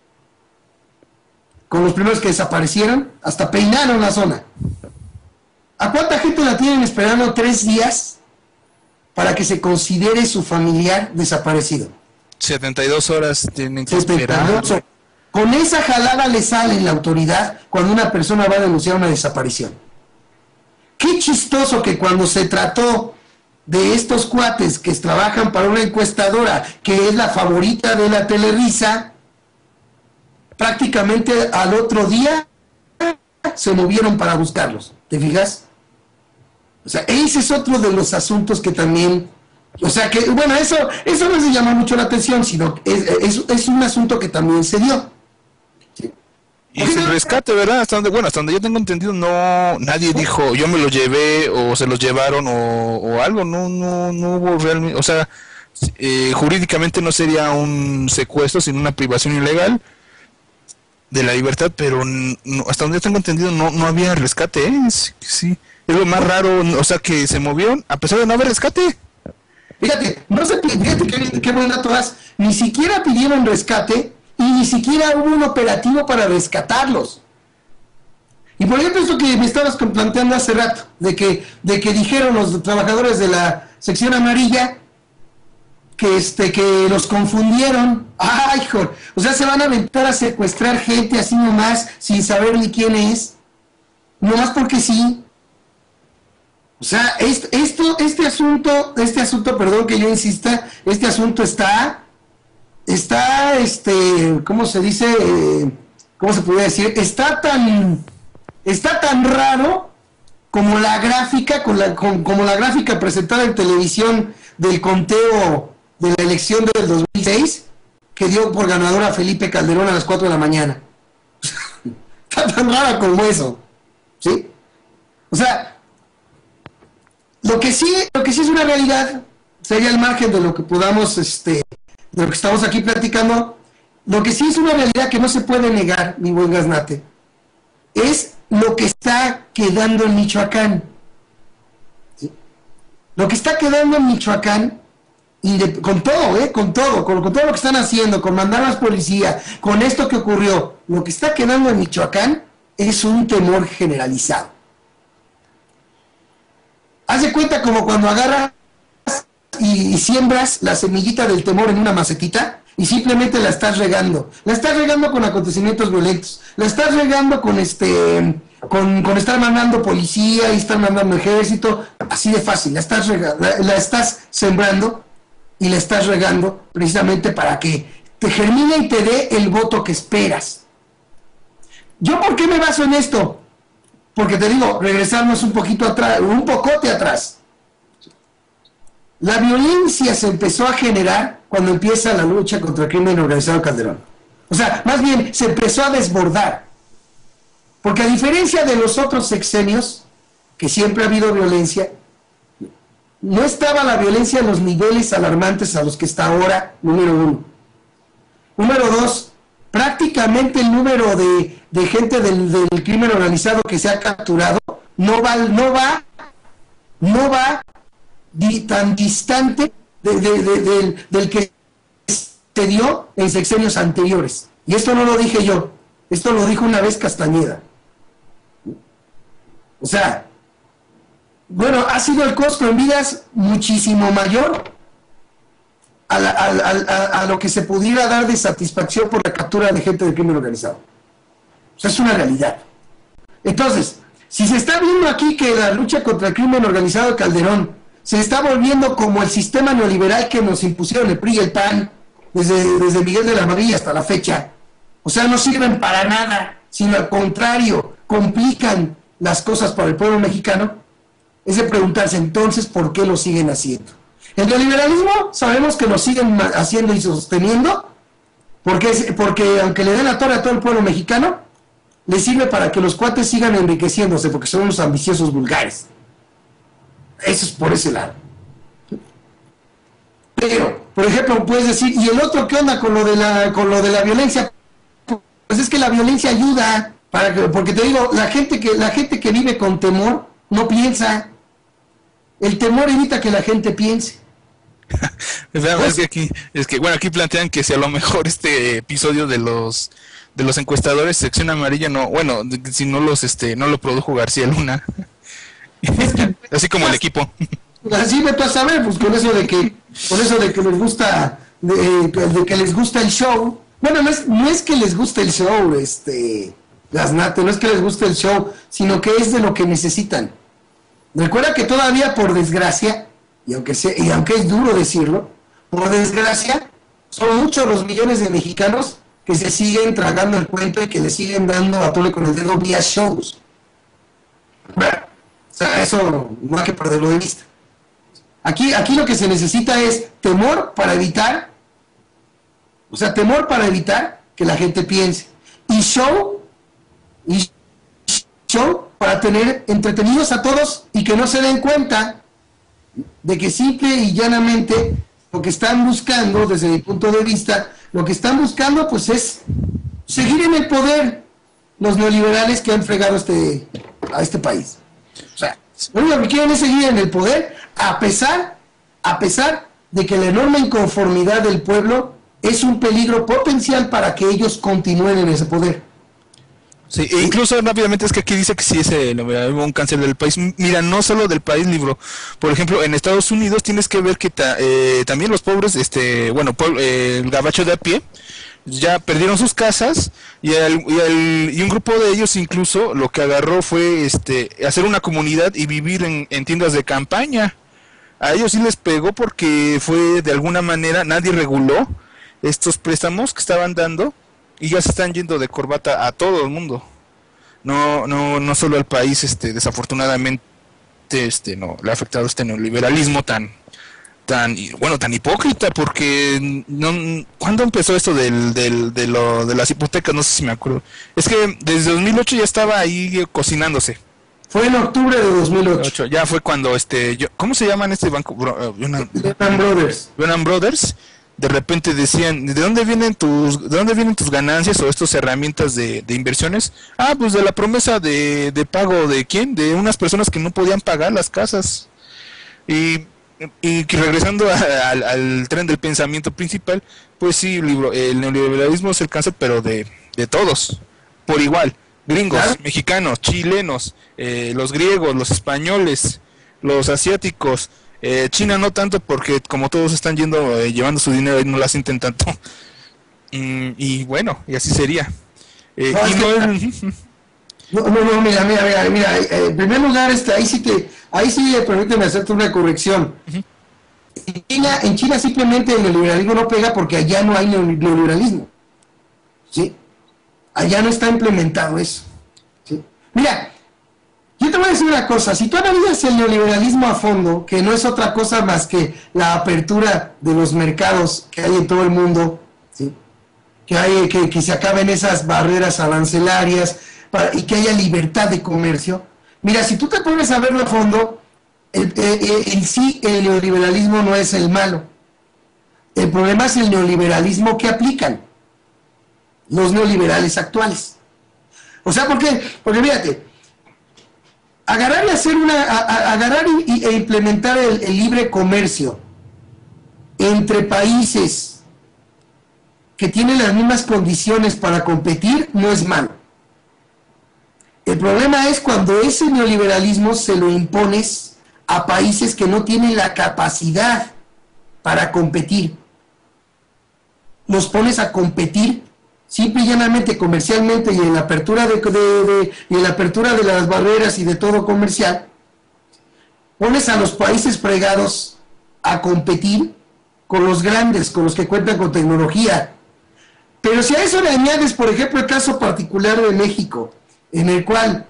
Speaker 2: Con los primeros que desaparecieron, hasta peinaron la zona. ¿A cuánta gente la tienen esperando 3 días para que se considere su familiar desaparecido?
Speaker 1: 72 horas tienen que esperar.
Speaker 2: Con esa jalada le sale en la autoridad cuando una persona va a denunciar una desaparición. Qué chistoso que cuando se trató de estos cuates que trabajan para una encuestadora que es la favorita de la Telerisa, prácticamente al otro día se movieron para buscarlos. ¿Te fijas? O sea, ese es otro de los asuntos que también, o sea, que, bueno, eso no se llama mucho la atención, sino es un asunto que también se dio.
Speaker 1: ¿Sí? Y el rescate, ¿verdad? Hasta donde yo tengo entendido, nadie dijo, yo me lo llevé, o se los llevaron, o algo, no hubo realmente, o sea, jurídicamente no sería un secuestro, sino una privación ilegal de la libertad, pero hasta donde yo tengo entendido no había rescate, sí. Es lo más raro, o sea, que se movieron a pesar de no haber rescate.
Speaker 2: Fíjate qué buen dato das. Ni siquiera pidieron rescate y ni siquiera hubo un operativo para rescatarlos. Y por ejemplo, esto que me estabas planteando hace rato, de que dijeron los trabajadores de la sección amarilla que los confundieron. ¡Ay, hijo! O sea, se van a aventar a secuestrar gente así nomás, sin saber ni quién es. Nomás porque sí. O sea, este asunto, perdón que yo insista, este asunto está, ¿cómo se dice? ¿Cómo se podría decir? Está tan raro como la gráfica, como la gráfica presentada en televisión del conteo de la elección del 2006, que dio por ganador a Felipe Calderón a las 4 de la mañana. tan rara como eso, ¿sí? O sea, lo que sí es una realidad, sería al margen de lo que podamos, de lo que estamos aquí platicando, lo que sí es una realidad que no se puede negar, mi buen Gaznate, es lo que está quedando en Michoacán. ¿Sí? Lo que está quedando en Michoacán, con todo, con todo lo que están haciendo, con mandar a las policías, con esto que ocurrió, lo que está quedando en Michoacán es un temor generalizado. Haz de cuenta como cuando agarras y siembras la semillita del temor en una macetita y simplemente la estás regando. La estás regando con acontecimientos violentos. La estás regando con con estar mandando policía y estar mandando ejército. Así de fácil. La estás sembrando y la estás regando precisamente para que te germine y te dé el voto que esperas. ¿Yo por qué me baso en esto? Porque te digo, regresarnos un poquito atrás, un pocote atrás. La violencia se empezó a generar cuando empieza la lucha contra el crimen organizado Calderón. O sea, más bien se empezó a desbordar. Porque a diferencia de los otros sexenios, que siempre ha habido violencia, no estaba la violencia en los niveles alarmantes a los que está ahora, número uno. Número dos, prácticamente el número de gente del crimen organizado que se ha capturado no va tan distante del que se dio en sexenios anteriores. Y esto no lo dije yo, esto lo dijo una vez Castañeda. O sea, bueno, ha sido el costo en vidas muchísimo mayor a lo que se pudiera dar de satisfacción por la captura de gente del crimen organizado. O sea, es una realidad. Entonces, si se está viendo aquí que la lucha contra el crimen organizado de Calderón se está volviendo como el sistema neoliberal que nos impusieron el PRI y el PAN desde Miguel de la Madrid hasta la fecha, o sea, no sirven para nada, sino al contrario, complican las cosas para el pueblo mexicano, es de preguntarse entonces por qué lo siguen haciendo. El neoliberalismo sabemos que lo siguen haciendo y sosteniendo porque aunque le den la torre a todo el pueblo mexicano, le sirve para que los cuates sigan enriqueciéndose porque son unos ambiciosos vulgares. Eso es por ese lado. Pero, por ejemplo, puedes decir, ¿y el otro qué onda con lo de la violencia? Pues es que la violencia ayuda, porque te digo, la gente que vive con temor no piensa. El temor evita que la gente piense.
Speaker 1: Bueno, aquí plantean que si a lo mejor este episodio de los encuestadores sección amarilla si no no lo produjo García Luna. Así como el equipo.
Speaker 2: Así me pasa a ver, pues con eso de que les gusta de que les gusta el show. Bueno, no es que les guste el show, Gaznate, no es que les guste el show, sino que es de lo que necesitan. Recuerda que todavía, por desgracia, y aunque es duro decirlo, por desgracia, son muchos los millones de mexicanos que se siguen tragando el cuento y que le siguen dando a tole con el dedo vía shows. Bueno, o sea, eso no hay que perderlo de vista. Aquí lo que se necesita es temor para evitar que la gente piense. Y show para tener entretenidos a todos y que no se den cuenta de que simple y llanamente lo que están buscando, desde mi punto de vista, lo que están buscando pues es seguir en el poder los neoliberales que han fregado a este país. O sea, lo único que quieren es seguir en el poder a pesar de que la enorme inconformidad del pueblo es un peligro potencial para que ellos continúen en ese poder.
Speaker 1: Sí, e incluso rápidamente es que aquí dice que sí es un cáncer del país. Mira, no solo del país, libro. Por ejemplo, en Estados Unidos tienes que ver que también los pobres, el gabacho de a pie, ya perdieron sus casas y un grupo de ellos incluso lo que agarró fue hacer una comunidad y vivir en tiendas de campaña. A ellos sí les pegó porque fue de alguna manera, nadie reguló estos préstamos que estaban dando y ya se están yendo de corbata a todo el mundo. No solo al país, desafortunadamente no le ha afectado este neoliberalismo tan tan hipócrita, porque ¿cuándo empezó esto de las hipotecas? No sé si me acuerdo. Es que desde 2008 ya estaba ahí cocinándose.
Speaker 2: Fue en octubre de 2008.
Speaker 1: Ya fue cuando ¿cómo se llaman este banco?
Speaker 2: Lehman Brothers.
Speaker 1: Lehman Brothers. De repente decían, ¿de dónde vienen tus ganancias o estas herramientas de inversiones? Ah, pues de la promesa de pago de quién, de unas personas que no podían pagar las casas. Y que regresando al tren del pensamiento principal, pues sí, el neoliberalismo es el cáncer, pero de todos, por igual, gringos,
Speaker 2: Claro.
Speaker 1: mexicanos, chilenos, los griegos, los españoles, los asiáticos, China no tanto porque como todos están yendo, llevando su dinero y no lo hacen tanto. Y bueno, y así sería.
Speaker 2: No,
Speaker 1: Y
Speaker 2: es que- No, mira, en primer lugar, ahí sí, permíteme hacerte una corrección. En China simplemente el neoliberalismo no pega porque allá no hay neoliberalismo, ¿sí? Allá no está implementado eso, ¿sí? Mira, yo te voy a decir una cosa, si tú analizas el neoliberalismo a fondo, que no es otra cosa más que la apertura de los mercados que hay en todo el mundo, ¿sí? Que se acaben esas barreras arancelarias y que haya libertad de comercio. Mira, si tú te pones a verlo a fondo, en sí el neoliberalismo no es el malo. El problema es el neoliberalismo que aplican los neoliberales actuales. O sea, ¿por qué? Porque fíjate, agarrar y hacer e implementar el libre comercio entre países que tienen las mismas condiciones para competir no es malo. El problema es cuando ese neoliberalismo se lo impones a países que no tienen la capacidad para competir. Los pones a competir simple y llanamente comercialmente y en la apertura y en la apertura de las barreras y de todo comercial. Pones a los países fregados a competir con los grandes, con los que cuentan con tecnología. Pero si a eso le añades, por ejemplo, el caso particular de México, en el cual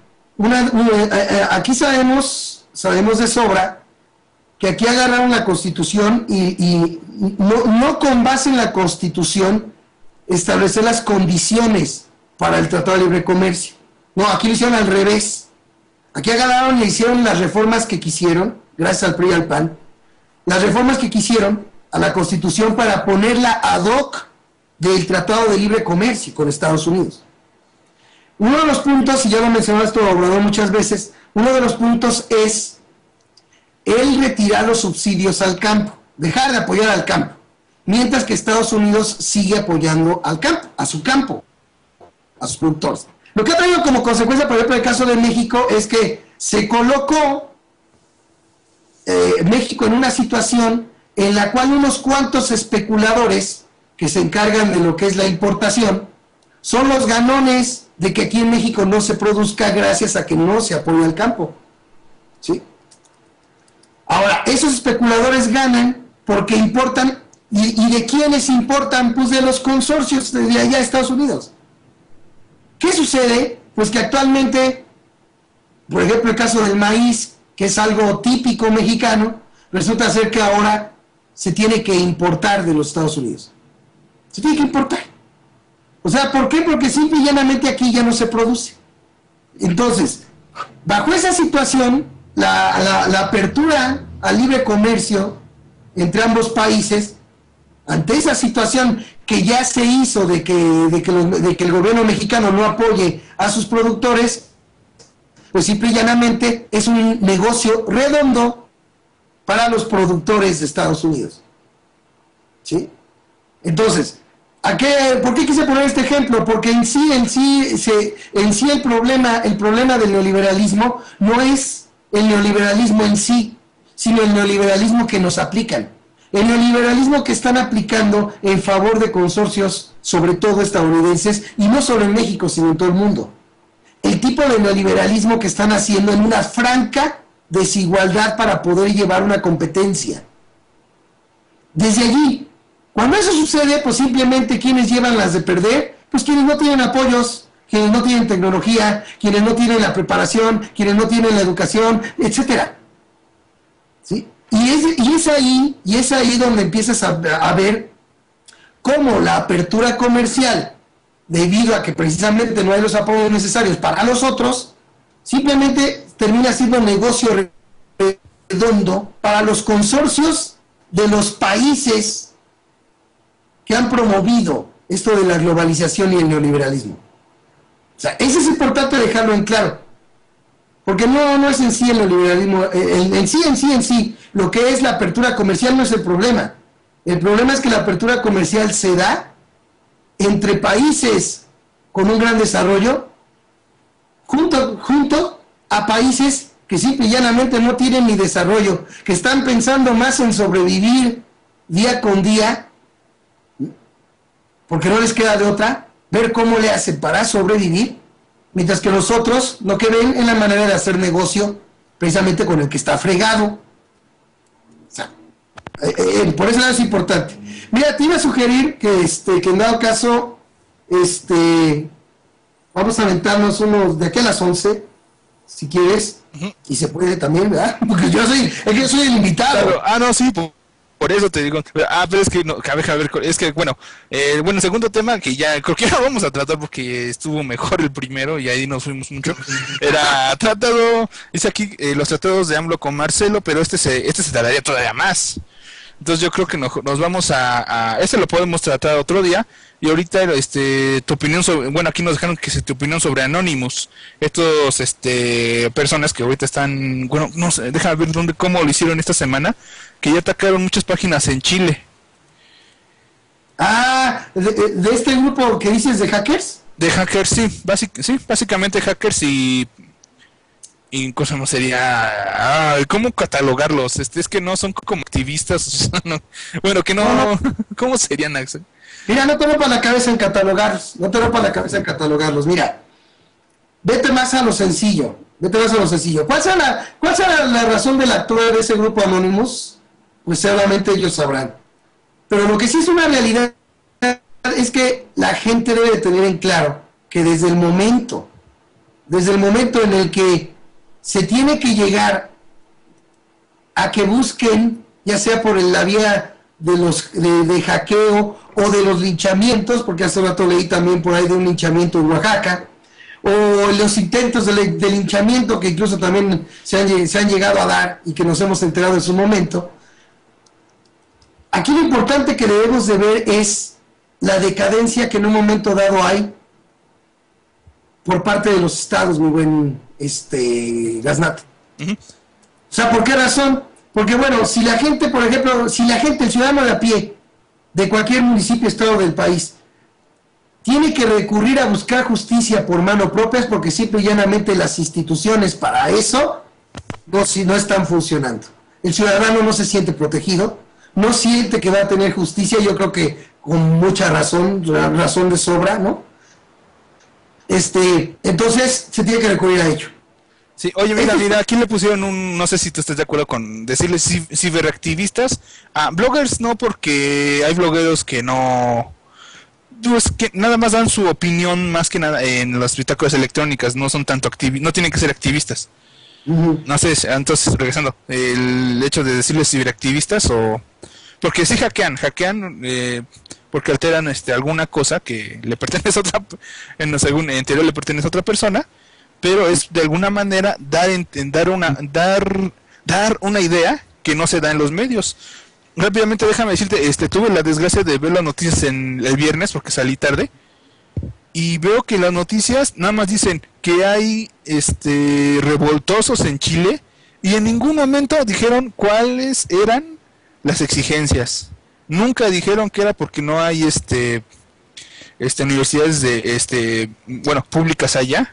Speaker 2: aquí sabemos de sobra que aquí agarraron la Constitución y no con base en la Constitución establecer las condiciones para el Tratado de Libre Comercio. No, aquí lo hicieron al revés. Aquí agarraron y hicieron las reformas que quisieron, gracias al PRI y al PAN, las reformas que quisieron a la Constitución para ponerla ad hoc del Tratado de Libre Comercio con Estados Unidos. Uno de los puntos, y ya lo mencionó esto Obrador muchas veces, uno de los puntos es el retirar los subsidios al campo, dejar de apoyar al campo, mientras que Estados Unidos sigue apoyando al campo, a sus productores. Lo que ha traído como consecuencia, por ejemplo, el caso de México, es que se colocó México en una situación en la cual unos cuantos especuladores que se encargan de lo que es la importación son los ganones de que aquí en México no se produzca gracias a que no se apoya al campo, ¿sí? Ahora, esos especuladores ganan porque importan, ¿y de quiénes importan? Pues de los consorcios de allá de Estados Unidos. ¿Qué sucede? Pues que actualmente, por ejemplo, el caso del maíz, que es algo típico mexicano, resulta ser que ahora se tiene que importar de los Estados Unidos. Se tiene que importar. O sea, ¿por qué? Porque simple y llanamente aquí ya no se produce. Entonces, bajo esa situación, la apertura al libre comercio entre ambos países, ante esa situación que ya se hizo de que el gobierno mexicano no apoye a sus productores, pues simple y llanamente es un negocio redondo para los productores de Estados Unidos. ¿Sí? Entonces, ¿por qué quise poner este ejemplo? Porque en sí el problema del neoliberalismo no es el neoliberalismo en sí, sino el neoliberalismo que nos aplican. El neoliberalismo que están aplicando en favor de consorcios, sobre todo estadounidenses, y no solo en México, sino en todo el mundo. El tipo de neoliberalismo que están haciendo en una franca desigualdad para poder llevar una competencia. Desde allí, cuando eso sucede, pues simplemente quienes llevan las de perder, pues quienes no tienen apoyos, quienes no tienen tecnología, quienes no tienen la preparación, quienes no tienen la educación, etcétera. ¿Sí? Y es ahí donde empiezas a ver cómo la apertura comercial, debido a que precisamente no hay los apoyos necesarios para los otros, simplemente termina siendo negocio redondo para los consorcios de los países que han promovido esto de la globalización y el neoliberalismo. O sea, eso es importante dejarlo en claro, porque no es en sí el neoliberalismo, en sí, lo que es la apertura comercial no es el problema. El problema es que la apertura comercial se da entre países con un gran desarrollo, junto a países que simple y llanamente no tienen ni desarrollo, que están pensando más en sobrevivir día con día, porque no les queda de otra, ver cómo le hacen para sobrevivir, mientras que los otros lo que ven es la manera de hacer negocio precisamente con el que está fregado. O sea, por eso es importante. Mira, te iba a sugerir que en dado caso, vamos a aventarnos unos de aquí a las 11, si quieres, y se puede también, ¿verdad? Porque yo soy el invitado.
Speaker 1: Claro. No, sí, por eso te digo. Pero es que no, cabe ver, es que bueno, el segundo tema que ya creo que ya vamos a tratar porque estuvo mejor el primero y ahí nos fuimos mucho. Era dice aquí los tratados de AMLO con Marcelo, pero este se tardaría todavía más. Entonces yo creo que nos vamos este lo podemos tratar otro día. Y ahorita tu opinión sobre, bueno, aquí nos dejaron que tu opinión sobre Anonymous, estos personas que ahorita están, bueno, no sé, déjame ver cómo lo hicieron esta semana, que ya atacaron muchas páginas en Chile.
Speaker 2: De este grupo que dices de hackers.
Speaker 1: De hackers, sí, básicamente hackers y cosa no sería, ¿cómo catalogarlos? Es que no son como activistas, no, bueno, que no. ¿Cómo serían, Axel?
Speaker 2: Mira, no te rompas la cabeza en catalogarlos, mira, vete más a lo sencillo, ¿Cuál será la razón de la actuar de ese grupo Anonymous? Pues seguramente ellos sabrán, pero lo que sí es una realidad es que la gente debe de tener en claro que desde el momento en el que se tiene que llegar a que busquen, ya sea por la vía de hackeo o de los linchamientos, porque hace rato leí también por ahí de un linchamiento en Oaxaca, o los intentos de linchamiento que incluso también se han llegado a dar y que nos hemos enterado en su momento. Aquí lo importante que debemos de ver es la decadencia que en un momento dado hay por parte de los estados, mi buen Gaznat. O sea, ¿por qué razón? Porque bueno, si la gente, por ejemplo, el ciudadano de a pie de cualquier municipio, estado del país, tiene que recurrir a buscar justicia por mano propia, es porque simple y llanamente las instituciones para eso no están funcionando. El ciudadano no se siente protegido, no siente que va a tener justicia, yo creo que con mucha razón de sobra, ¿no? Entonces se tiene que recurrir a ello.
Speaker 1: Sí, oye, mira, aquí le pusieron no sé si tú estás de acuerdo con decirles ciberactivistas. Bloggers no, porque hay blogueros que no, pues que nada más dan su opinión más que nada en las bitácoras electrónicas, no son tanto no tienen que ser activistas. No sé, entonces regresando, el hecho de decirles ciberactivistas porque sí hackean, porque alteran alguna cosa que le pertenece a otra, en teoría le pertenece a otra persona, pero es de alguna manera dar una idea que no se da en los medios. Rápidamente déjame decirte, tuve la desgracia de ver las noticias el viernes porque salí tarde y veo que las noticias nada más dicen que hay revoltosos en Chile y en ningún momento dijeron cuáles eran las exigencias. Nunca dijeron que era porque no hay universidades públicas allá.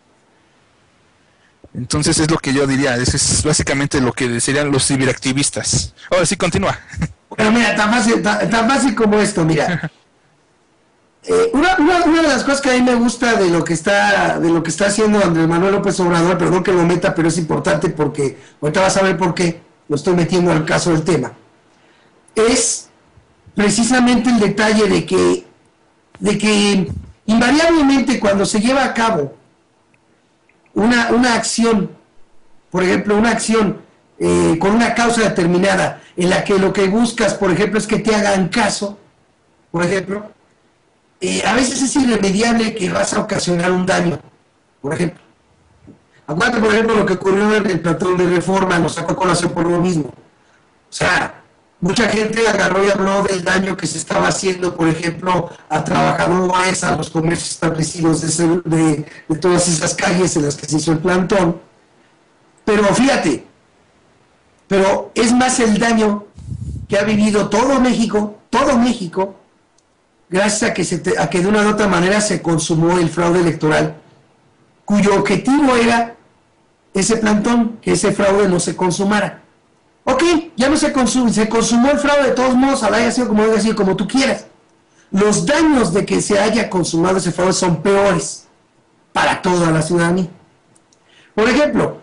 Speaker 1: Entonces es lo que yo diría, es básicamente lo que serían los ciberactivistas. Ahora sí, continúa.
Speaker 2: Bueno, mira, tan fácil como esto, mira. Una de las cosas que a mí me gusta de lo que está haciendo Andrés Manuel López Obrador, perdón que lo meta, pero es importante porque ahorita vas a ver por qué lo estoy metiendo al caso del tema, es precisamente el detalle de que invariablemente cuando se lleva a cabo una acción, por ejemplo, una acción con una causa determinada, en la que lo que buscas, por ejemplo, es que te hagan caso, por ejemplo, a veces es irremediable que vas a ocasionar un daño, por ejemplo. Acuérdate, por ejemplo, lo que ocurrió en el plantón de Reforma, nos sacó a colación por lo mismo. O sea, mucha gente agarró y habló del daño que se estaba haciendo, por ejemplo, a trabajadores, a los comercios establecidos de todas esas calles en las que se hizo el plantón. Pero fíjate, pero es más el daño que ha vivido todo México, gracias a que de una u otra manera se consumó el fraude electoral, cuyo objetivo era ese plantón, que ese fraude no se consumara. Ok, ya no se consumó, se consumó el fraude de todos modos, haya sido como tú quieras. Los daños de que se haya consumado ese fraude son peores para toda la ciudadanía. Por ejemplo,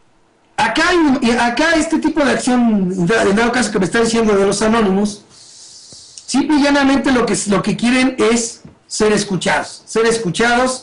Speaker 2: acá este tipo de acción, en dado caso que me está diciendo de los Anonymous, simple y llanamente lo que quieren es ser escuchados. Ser escuchados.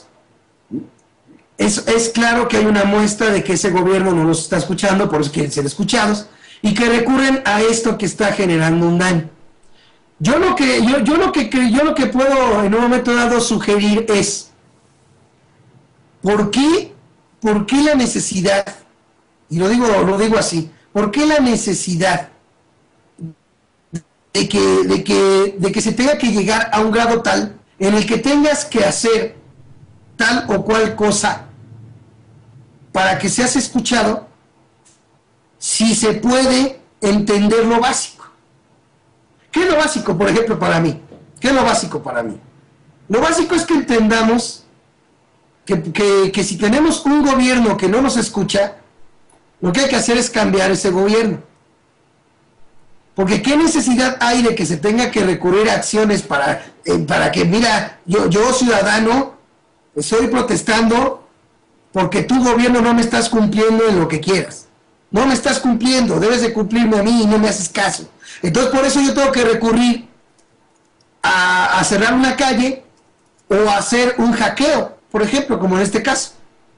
Speaker 2: Es claro que hay una muestra de que ese gobierno no los está escuchando, por eso quieren ser escuchados, y que recurren a esto que está generando un daño. Yo lo que puedo en un momento dado sugerir es, ¿por qué la necesidad, y lo digo así, ¿por qué la necesidad de que se tenga que llegar a un grado tal en el que tengas que hacer tal o cual cosa para que seas escuchado, si se puede entender lo básico? ¿Qué es lo básico, por ejemplo, para mí? ¿Qué es lo básico para mí? Lo básico es que entendamos que si tenemos un gobierno que no nos escucha, lo que hay que hacer es cambiar ese gobierno. Porque ¿qué necesidad hay de que se tenga que recurrir a acciones para que, mira, yo ciudadano, estoy protestando porque tu gobierno no me estás cumpliendo en lo que quieras? No me estás cumpliendo, debes de cumplirme a mí y no me haces caso. Entonces por eso yo tengo que recurrir a cerrar una calle o a hacer un hackeo, por ejemplo, como en este caso.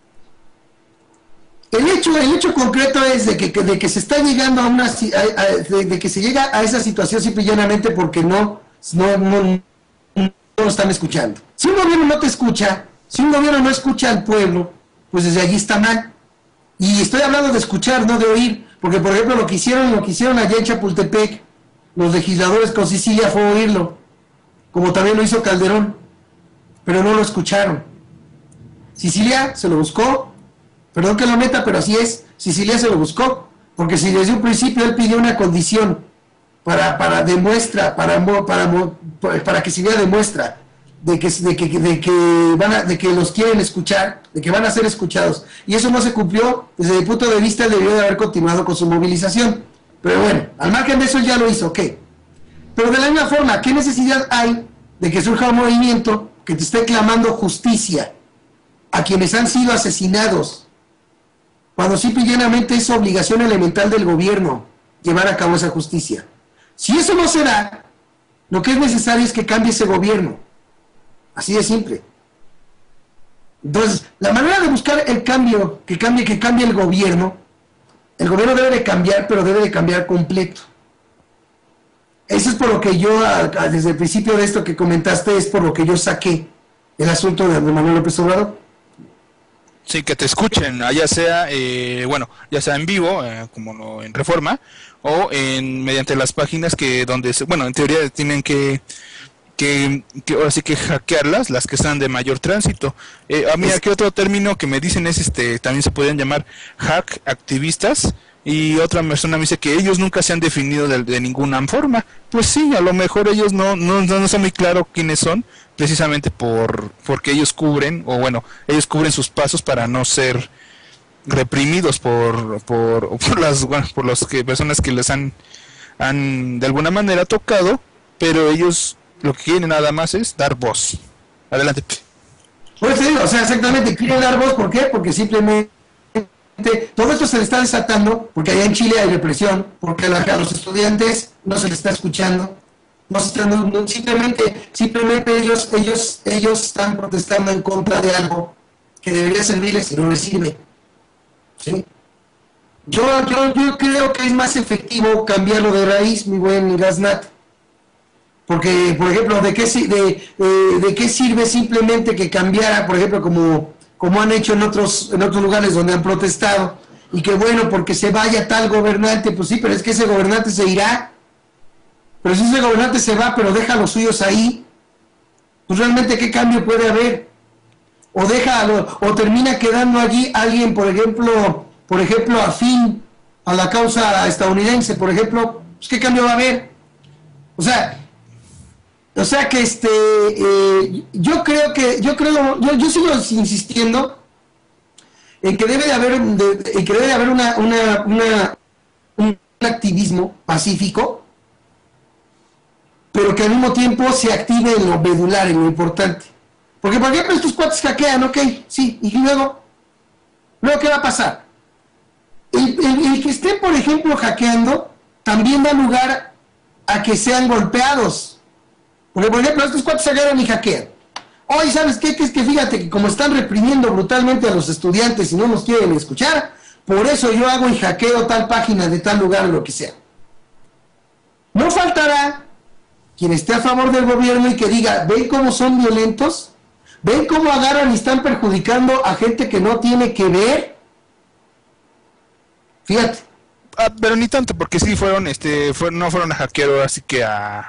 Speaker 2: El hecho concreto es de que se está llegando a de que se llega a esa situación simple y llanamente porque no lo están escuchando. Si un gobierno no te escucha, si un gobierno no escucha al pueblo, pues desde allí está mal. Y estoy hablando de escuchar, no de oír, porque por ejemplo lo que hicieron allá en Chapultepec, los legisladores con Sicilia, fue oírlo, como también lo hizo Calderón, pero no lo escucharon. Sicilia se lo buscó, perdón que lo meta, pero así es, Sicilia se lo buscó, porque si desde un principio él pidió una condición para que Sicilia demuestra de que los quieren escuchar, de que van a ser escuchados, y eso no se cumplió, desde mi punto de vista él debió de haber continuado con su movilización. Pero bueno, al margen de eso ya lo hizo, ok. Pero de la misma forma, ¿qué necesidad hay de que surja un movimiento que te esté clamando justicia a quienes han sido asesinados, cuando simple y llanamente es obligación elemental del gobierno llevar a cabo esa justicia? Si eso no se da, lo que es necesario es que cambie ese gobierno. Así de simple. Entonces, la manera de buscar el cambio, que cambie el gobierno debe de cambiar, pero debe de cambiar completo. Eso es por lo que yo, desde el principio de esto que comentaste, es por lo que yo saqué el asunto de Andrés Manuel López Obrador.
Speaker 1: Sí, que te escuchen, ya sea en vivo, como en Reforma, o mediante las páginas donde en teoría tienen que ahora sí que hackearlas, las que están de mayor tránsito. A mí aquí otro término que me dicen es también se podrían llamar hack activistas, y otra persona me dice que ellos nunca se han definido de ninguna forma. Pues sí, a lo mejor ellos no está muy claro quiénes son, precisamente porque ellos cubren sus pasos para no ser reprimidos por las personas que les han de alguna manera tocado, pero ellos lo que quieren nada más es dar voz. Adelante.
Speaker 2: Pues sí, o sea, exactamente, quieren dar voz, ¿por qué? Porque simplemente todo esto se le está desatando, porque allá en Chile hay represión, porque a los estudiantes no se les está escuchando, simplemente ellos están protestando en contra de algo que debería servirles y no les sirve. ¿Sí? Yo creo que es más efectivo cambiarlo de raíz, mi buen Gasnat. Porque, por ejemplo, ¿de qué sirve simplemente que cambiara, por ejemplo, como han hecho en otros lugares donde han protestado? Y que bueno, porque se vaya tal gobernante, pues sí, pero es que ese gobernante se irá. Pero si ese gobernante se va, pero deja a los suyos ahí, pues realmente ¿qué cambio puede haber? O termina quedando allí alguien, por ejemplo, afín a la causa estadounidense, por ejemplo, pues ¿qué cambio va a haber? O sea que yo sigo insistiendo en que debe de haber un activismo pacífico, pero que al mismo tiempo se active en lo medular, en lo importante. Porque, por ejemplo, estos cuates hackean, ok, sí, y luego ¿qué va a pasar? El que esté, por ejemplo, hackeando, también da lugar a que sean golpeados. Porque, por ejemplo, estos cuates agarran y hackean. Oye, ¿sabes qué? Que es que fíjate que como están reprimiendo brutalmente a los estudiantes y no nos quieren escuchar, por eso yo hago y hackeo tal página de tal lugar, lo que sea. No faltará quien esté a favor del gobierno y que diga, ¿ven cómo son violentos? ¿Ven cómo agarran y están perjudicando a gente que no tiene que ver? Fíjate.
Speaker 1: Pero ni tanto, porque sí no fueron a hackear, así que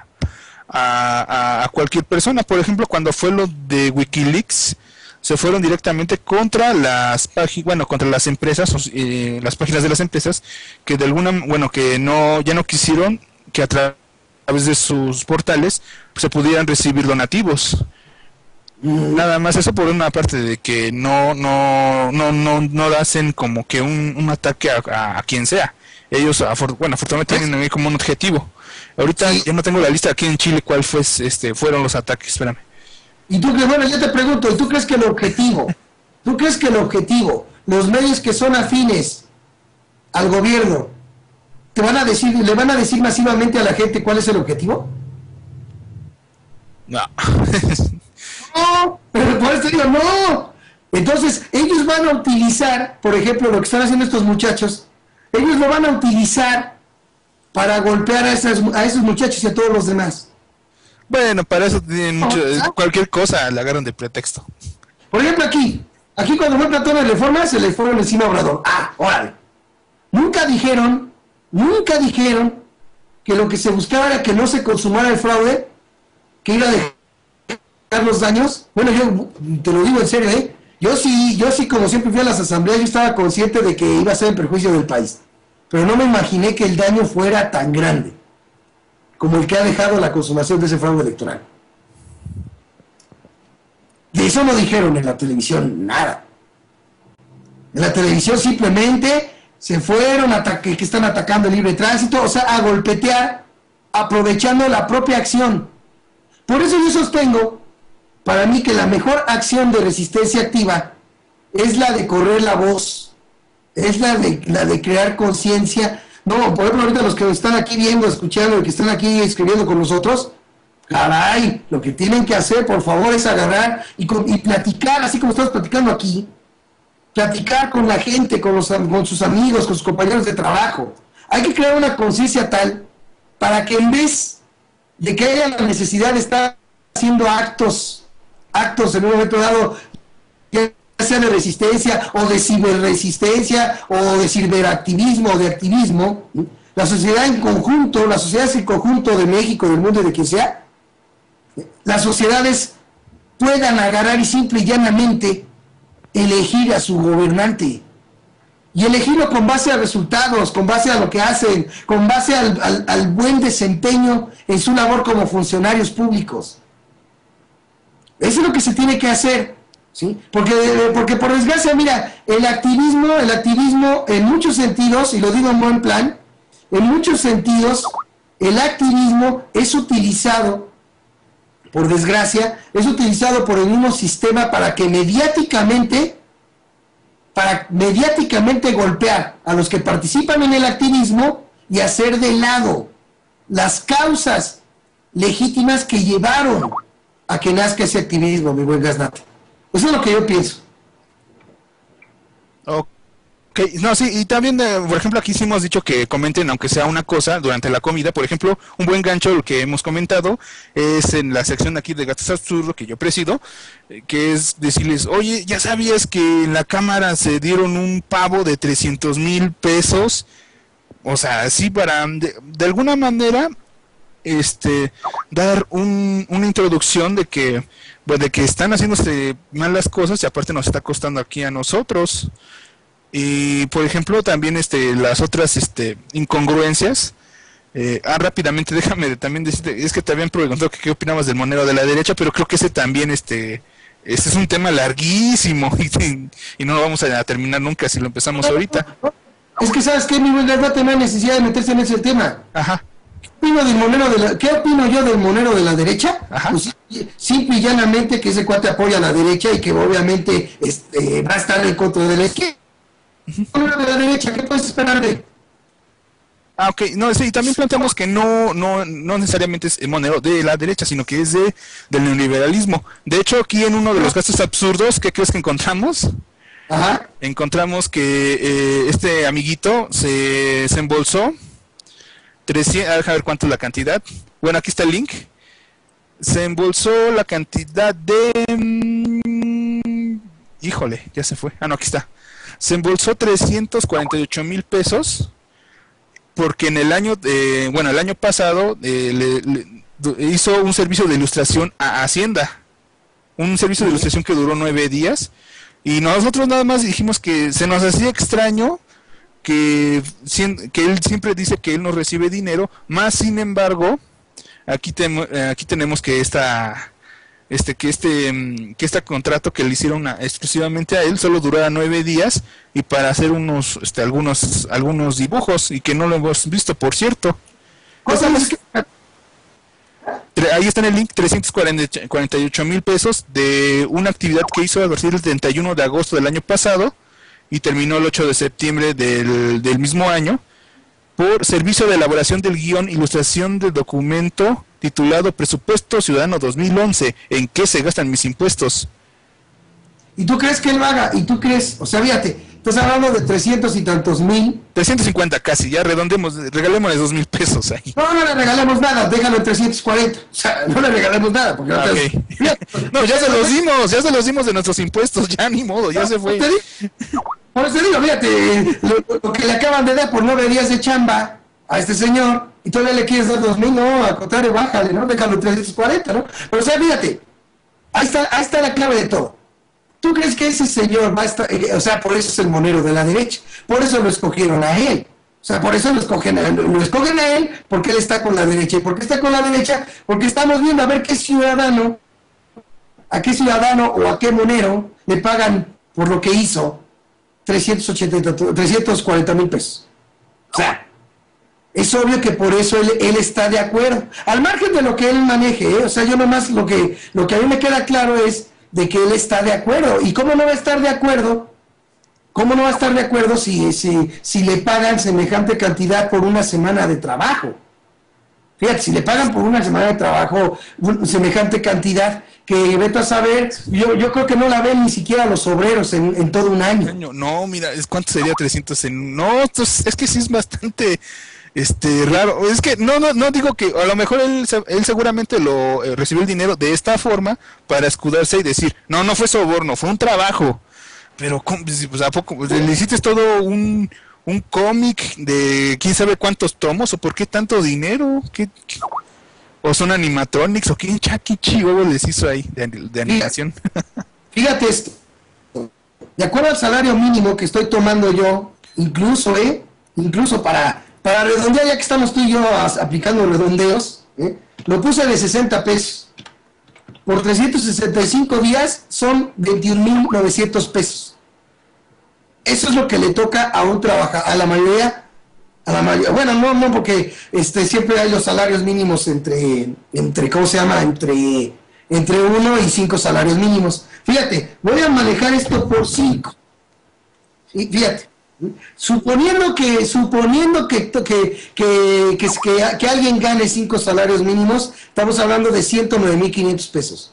Speaker 1: a cualquier persona. Por ejemplo, cuando fue lo de Wikileaks, se fueron directamente contra las páginas, contra las empresas, las páginas de las empresas, que ya no quisieron que a través de sus portales se pudieran recibir donativos. Nada más eso, por una parte de que no hacen como que un ataque a quien sea. Ellos afortunadamente tienen ahí como un objetivo. Ahorita ya no tengo la lista aquí en Chile cuál fueron los ataques, espérame.
Speaker 2: Y tú, yo te pregunto, ¿y tú crees que el objetivo, los medios que son afines al gobierno, le van a decir masivamente a la gente cuál es el objetivo?
Speaker 1: No.
Speaker 2: No, pero por eso digo, no. Entonces, ellos van a utilizar, por ejemplo, lo que están haciendo estos muchachos, ellos lo van a utilizar para golpear a esos muchachos y a todos los demás.
Speaker 1: Bueno, para eso tienen cualquier cosa la agarran de pretexto.
Speaker 2: Por ejemplo, aquí cuando fue Platón de Reforma, se le fueron encima a Obrador. Órale. Nunca dijeron que lo que se buscaba era que no se consumara el fraude, que iba a dejar los daños. Bueno, yo te lo digo en serio, Yo sí, como siempre fui a las asambleas, yo estaba consciente de que iba a ser en perjuicio del país. Pero no me imaginé que el daño fuera tan grande como el que ha dejado la consumación de ese fraude electoral. De eso no dijeron en la televisión nada. En la televisión simplemente se fueron que están atacando el libre tránsito, o sea, a golpetear, aprovechando la propia acción. Por eso yo sostengo, para mí, que la mejor acción de resistencia activa es la de correr la voz, es la de crear conciencia. No, por ejemplo, ahorita los que están aquí viendo, escuchando, que están aquí escribiendo con nosotros, caray, lo que tienen que hacer, por favor, es agarrar y platicar, así como estamos platicando aquí, platicar con la gente, con sus amigos, con sus compañeros de trabajo. Hay que crear una conciencia tal para que en vez de que haya la necesidad de estar haciendo actos en un momento dado, ya sea de resistencia o de ciberresistencia o de ciberactivismo o de activismo, la sociedad en conjunto, la sociedad en conjunto de México, del mundo y de quien sea, las sociedades puedan agarrar y simple y llanamente elegir a su gobernante y elegirlo con base a resultados, con base a lo que hacen, con base al buen desempeño en su labor como funcionarios públicos. Eso es lo que se tiene que hacer, ¿sí? Porque por desgracia, mira, el activismo en muchos sentidos, y lo digo en buen plan, en muchos sentidos, el activismo es utilizado, por desgracia, es utilizado por el mismo sistema para mediáticamente golpear a los que participan en el activismo y hacer de lado las causas legítimas que llevaron a que nazca ese activismo, mi buen Gasnat. Eso es lo que yo pienso.
Speaker 1: Ok, Ok, no, sí, y también, por ejemplo, aquí sí hemos dicho que comenten, aunque sea una cosa, durante la comida. Por ejemplo, un buen gancho, lo que hemos comentado, es en la sección aquí de Gastos Absurdos que yo presido, que es decirles, oye, ¿ya sabías que en la cámara se dieron un pavo de 300,000 pesos? O sea, sí, para, de alguna manera, dar una introducción de que, pues, de que están haciéndose malas cosas y aparte nos está costando aquí a nosotros. Y por ejemplo también las otras incongruencias. Rápidamente déjame también decirte, es que te habían preguntado que qué opinabas del monero de la derecha, pero creo que ese también este es un tema larguísimo y no lo vamos a terminar nunca si lo empezamos ahorita.
Speaker 2: Es que, ¿sabes qué, mi buen? No tiene necesidad de meterse en ese tema.
Speaker 1: Ajá,
Speaker 2: ¿Qué opino yo del monero de la derecha?
Speaker 1: ajá.
Speaker 2: Pues, simple y llanamente que ese cuate apoya a la derecha y que obviamente va a estar en contra de la izquierda. Monero de la derecha, ¿qué puedes esperar de?
Speaker 1: Ah, ok, no, sí, también planteamos que no necesariamente es el monero de la derecha, sino que es del neoliberalismo. De hecho, aquí en uno de los gastos absurdos, ¿qué crees que encontramos?
Speaker 2: Ajá.
Speaker 1: Encontramos que este amiguito se embolsó 300, a ver cuánto es la cantidad. Bueno, aquí está el link. Se embolsó la cantidad de... híjole, ya se fue. Ah, no, aquí está. Se embolsó 348,000 pesos porque en el año, el año pasado hizo un servicio de ilustración a Hacienda. Un servicio de ilustración que duró 9 días. Y nosotros nada más dijimos que se nos hacía extraño que él siempre dice que él no recibe dinero, más sin embargo, aquí tenemos que este contrato que le hicieron exclusivamente a él solo durara 9 días y para hacer algunos dibujos y que no lo hemos visto, por cierto. Ahí está en el link, 348,000 pesos de una actividad que hizo a partir del 31 de agosto del año pasado y terminó el 8 de septiembre del mismo año por servicio de elaboración del guión, ilustración del documento titulado Presupuesto Ciudadano 2011, ¿en qué se gastan mis impuestos?
Speaker 2: ¿Y tú crees que él lo haga? ¿Y tú crees? O sea, fíjate, estás hablando de 300 y tantos mil.
Speaker 1: 350 casi, ya redondemos, regalémosle 2,000 pesos ahí.
Speaker 2: No, no le regalemos nada, déjalo en 340. O sea, no le regalemos nada. Porque
Speaker 1: Okay. No, ya se los dimos de nuestros impuestos, ya ni modo, ya se fue.
Speaker 2: Por eso te digo, fíjate, lo que le acaban de dar por 9 días de chamba a este señor, y todavía le quieres dar 2,000, no, al contrario, bájale, ¿no? Déjalo en 340, ¿no? Pero o sea, fíjate, ahí está la clave de todo. ¿Tú crees que ese señor va a estar, o sea, por eso es el monero de la derecha, por eso lo escogieron a él? O sea, por eso lo escogen a él, porque él está con la derecha. ¿Y por qué está con la derecha? Porque estamos viendo a ver a qué ciudadano o a qué monero le pagan por lo que hizo 340,000 pesos. O sea, es obvio que por eso él está de acuerdo. Al margen de lo que él maneje, o sea, yo nomás lo que a mí me queda claro es de que él está de acuerdo. ¿Y cómo no va a estar de acuerdo? ¿Cómo no va a estar de acuerdo si le pagan semejante cantidad por una semana de trabajo? Fíjate, si le pagan por una semana de trabajo semejante cantidad, que vete a saber, yo creo que no la ven ni siquiera los obreros en todo un año.
Speaker 1: No, mira, ¿cuánto sería 300 no, es que sí es bastante raro. Es que no digo que a lo mejor él seguramente lo recibió el dinero de esta forma para escudarse y decir, no fue soborno, fue un trabajo. Pero pues, ¿a poco le hiciste todo un cómic de quién sabe cuántos tomos o por qué tanto dinero? ¿O son animatronics o qué chihuahua les hizo ahí de animación?
Speaker 2: Fíjate esto, de acuerdo al salario mínimo que estoy tomando yo, incluso para redondear, ya que estamos tú y yo aplicando redondeos, lo puse de 60 pesos. Por 365 días son 21,900 pesos. Eso es lo que le toca a un trabajador, a la mayoría, bueno, no, porque siempre hay los salarios mínimos entre ¿cómo se llama? Entre 1 y 5 salarios mínimos. Fíjate, voy a manejar esto por 5. Fíjate, suponiendo que alguien gane 5 salarios mínimos, estamos hablando de 109,500 pesos.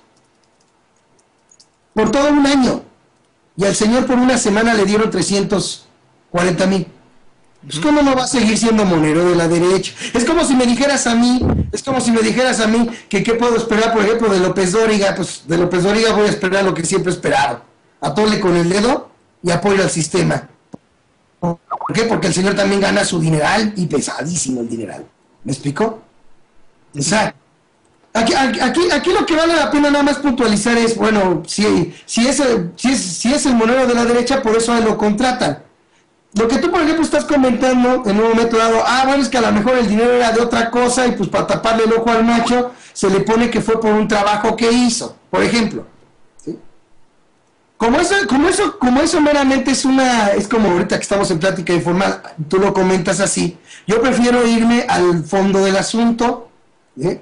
Speaker 2: Por todo un año. Y al señor por una semana le dieron 340,000 40,000. Pues ¿cómo no va a seguir siendo monero de la derecha? Es como si me dijeras a mí que qué puedo esperar, por ejemplo, de López Dóriga. Pues de López Dóriga voy a esperar lo que siempre he esperado. Atole con el dedo y apoyo al sistema. ¿Por qué? Porque el señor también gana su dineral, y pesadísimo el dineral. ¿Me explico? O sea, aquí lo que vale la pena nada más puntualizar es, bueno, si es el monero de la derecha, por eso lo contratan. Lo que tú, por ejemplo, estás comentando en un momento dado, bueno, es que a lo mejor el dinero era de otra cosa y pues para taparle el ojo al macho se le pone que fue por un trabajo que hizo, por ejemplo. ¿Sí? Como eso meramente es como ahorita que estamos en plática informal, tú lo comentas así, yo prefiero irme al fondo del asunto, ¿sí?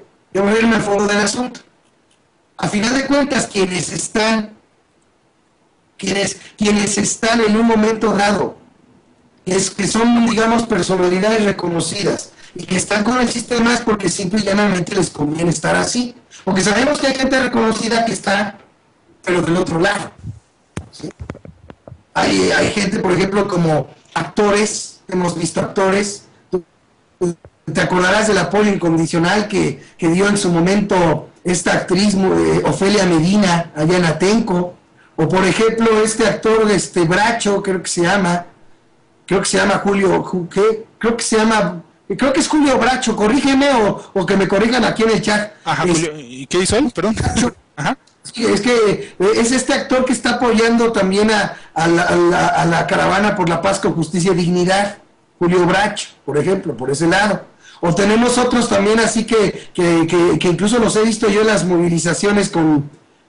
Speaker 2: A final de cuentas, quienes están en un momento dado, que son, digamos, personalidades reconocidas y que están con el sistema es porque simple y llanamente les conviene estar así. Porque sabemos que hay gente reconocida que está, pero del otro lado. ¿Sí? Hay gente, por ejemplo, como actores, hemos visto actores, te acordarás del apoyo incondicional que dio en su momento esta actriz Ofelia Medina, allá en Atenco, o por ejemplo este actor Bracho, creo que se llama Julio, creo que es Julio Bracho, corrígeme o que me corrijan aquí en el chat.
Speaker 1: Ajá, Julio, ¿y qué hizo él? Perdón. Ajá.
Speaker 2: Sí, es que es este actor que está apoyando también a la caravana por la paz con justicia y dignidad, Julio Bracho, por ejemplo, por ese lado. O tenemos otros también así que incluso los he visto yo en las movilizaciones con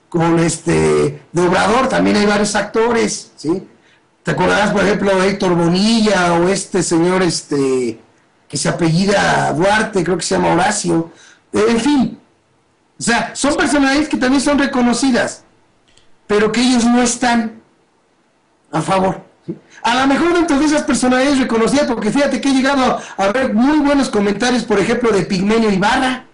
Speaker 2: de Obrador, también hay varios actores, ¿sí? ¿Te acordarás, por ejemplo, de Héctor Bonilla o este señor que se apellida Duarte, creo que se llama Horacio? En fin, o sea, son personalidades que también son reconocidas, pero que ellos no están a favor. ¿Sí? A lo mejor dentro de esas personalidades reconocidas, porque fíjate que he llegado a ver muy buenos comentarios, por ejemplo, de Pigmenio Ibarra.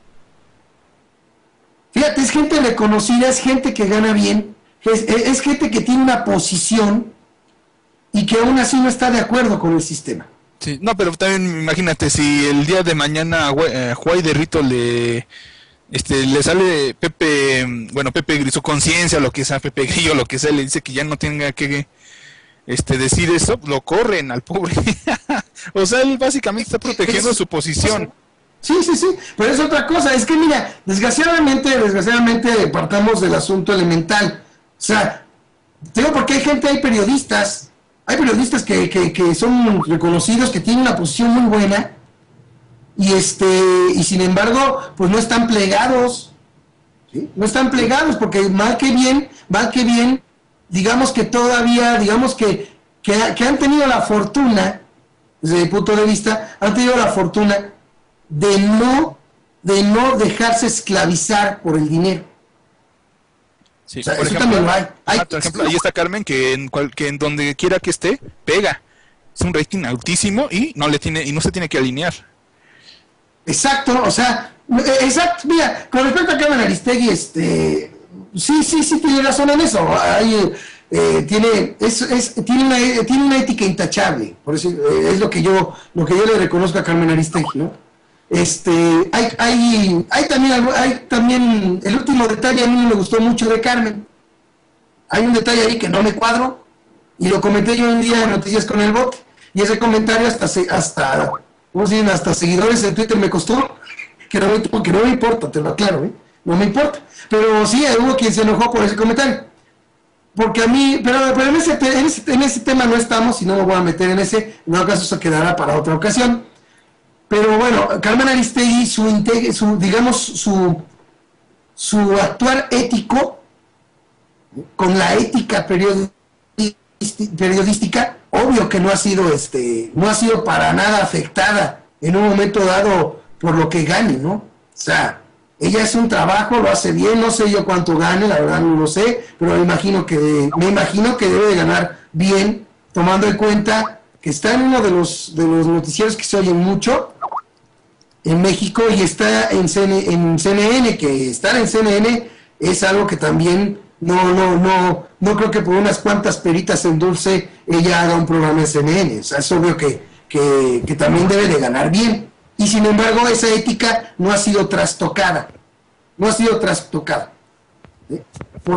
Speaker 2: Fíjate, es gente reconocida, es gente que gana bien, es gente que tiene una posición y que aún así no está de acuerdo con el sistema.
Speaker 1: Sí, no, pero también imagínate, si el día de mañana Juay de Rito le sale Pepe Grillo Conciencia, lo que sea, Pepe Grillo, lo que sea, le dice que ya no tenga que decir eso, lo corren al pobre. O sea, él básicamente está protegiendo su posición.
Speaker 2: Sí, pero es otra cosa, es que mira, desgraciadamente partamos del asunto elemental. O sea, te digo porque hay periodistas que son reconocidos, que tienen una posición muy buena, y sin embargo, pues no están plegados, ¿sí? No están plegados, porque mal que bien, digamos que han tenido la fortuna, desde mi punto de vista, de no dejarse esclavizar por el dinero.
Speaker 1: Sí,
Speaker 2: o sea,
Speaker 1: por
Speaker 2: eso
Speaker 1: ejemplo,
Speaker 2: también lo hay.
Speaker 1: por ejemplo, ahí está Carmen, que en donde quiera que esté, pega. Es un rating altísimo y no se tiene que alinear.
Speaker 2: Exacto, o sea, mira, con respecto a Carmen Aristegui, sí tiene razón en eso. Tiene una ética intachable, por eso es lo que yo le reconozco a Carmen Aristegui, ¿no? Hay también el último detalle, a mí me gustó mucho de Carmen. Hay un detalle ahí que no me cuadro y lo comenté yo un día en Noticias con el Bot, y ese comentario hasta seguidores de Twitter me costó, que no me importa, te lo aclaro, no me importa, pero sí hubo quien se enojó por ese comentario, porque a mí, pero en ese tema no estamos y no me voy a meter en ese, en todo caso eso quedará para otra ocasión. Pero bueno, Carmen Aristegui, su actuar ético, con la ética periodística, obvio que no ha sido para nada afectada en un momento dado por lo que gane, ¿no? O sea, ella hace un trabajo, lo hace bien, no sé yo cuánto gane, la verdad no lo sé, pero me imagino que debe de ganar bien, tomando en cuenta que está en uno de los noticieros que se oyen mucho en México, y está en CNN, que estar en CNN es algo que también no creo que por unas cuantas peritas en dulce ella haga un programa de CNN. O sea, es obvio que también debe de ganar bien. Y sin embargo, esa ética no ha sido trastocada. No ha sido trastocada. Por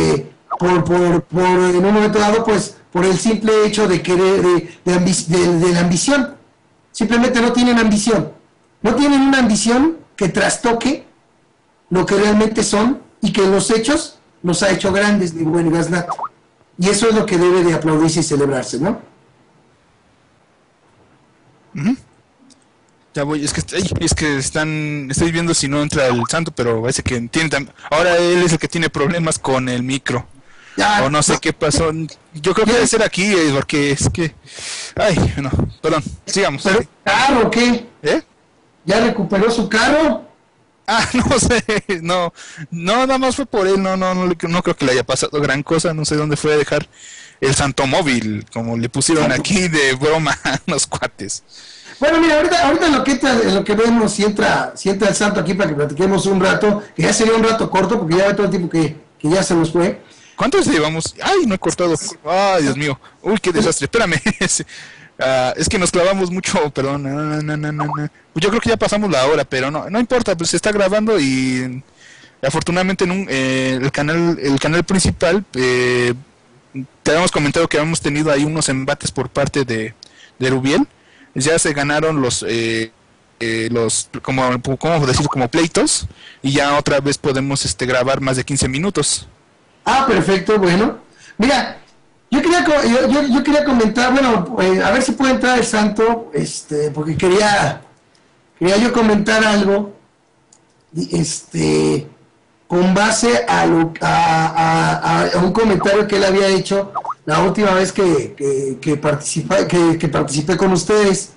Speaker 2: en un momento dado, pues, por el simple hecho de querer, de la ambición. Simplemente no tienen ambición. No tienen una ambición que trastoque lo que realmente son y que en los hechos los ha hecho grandes, mi buen Gaznat. Y eso es lo que debe de aplaudirse y celebrarse, ¿no?
Speaker 1: Ya voy, es que estoy viendo si no entra el santo, pero parece que ahora él es el que tiene problemas con el micro.
Speaker 2: Ya,
Speaker 1: O no sé qué pasó. Yo creo que debe ser aquí, porque es que... Ay, no, perdón, sigamos.
Speaker 2: ¿pero carro o qué?
Speaker 1: ¿Eh?
Speaker 2: ¿Ya recuperó su carro?
Speaker 1: Ah, no sé, no, nada más fue por él, no creo que le haya pasado gran cosa, no sé dónde fue a dejar el santo móvil, como le pusieron aquí de broma a los cuates.
Speaker 2: Bueno, mira, ahorita en lo que vemos, si entra el santo aquí para que platiquemos un rato, que ya sería un rato corto, porque ya ve todo el tiempo que ya se nos fue.
Speaker 1: ¿Cuántos llevamos? Ay, no he cortado. Ay, Dios mío. Uy, qué desastre. Espérame. Es que nos clavamos mucho, perdón. No. Yo creo que ya pasamos la hora, pero no importa, pues se está grabando y afortunadamente en el canal principal te habíamos comentado que habíamos tenido ahí unos embates por parte de Rubiel. Ya se ganaron los ¿cómo decir? Como pleitos, y ya otra vez podemos grabar más de 15 minutos.
Speaker 2: Ah, perfecto, bueno. Mira, yo quería comentar, bueno, a ver si puede entrar el santo, porque quería yo comentar algo, con base a un comentario que él había hecho la última vez que participé con ustedes.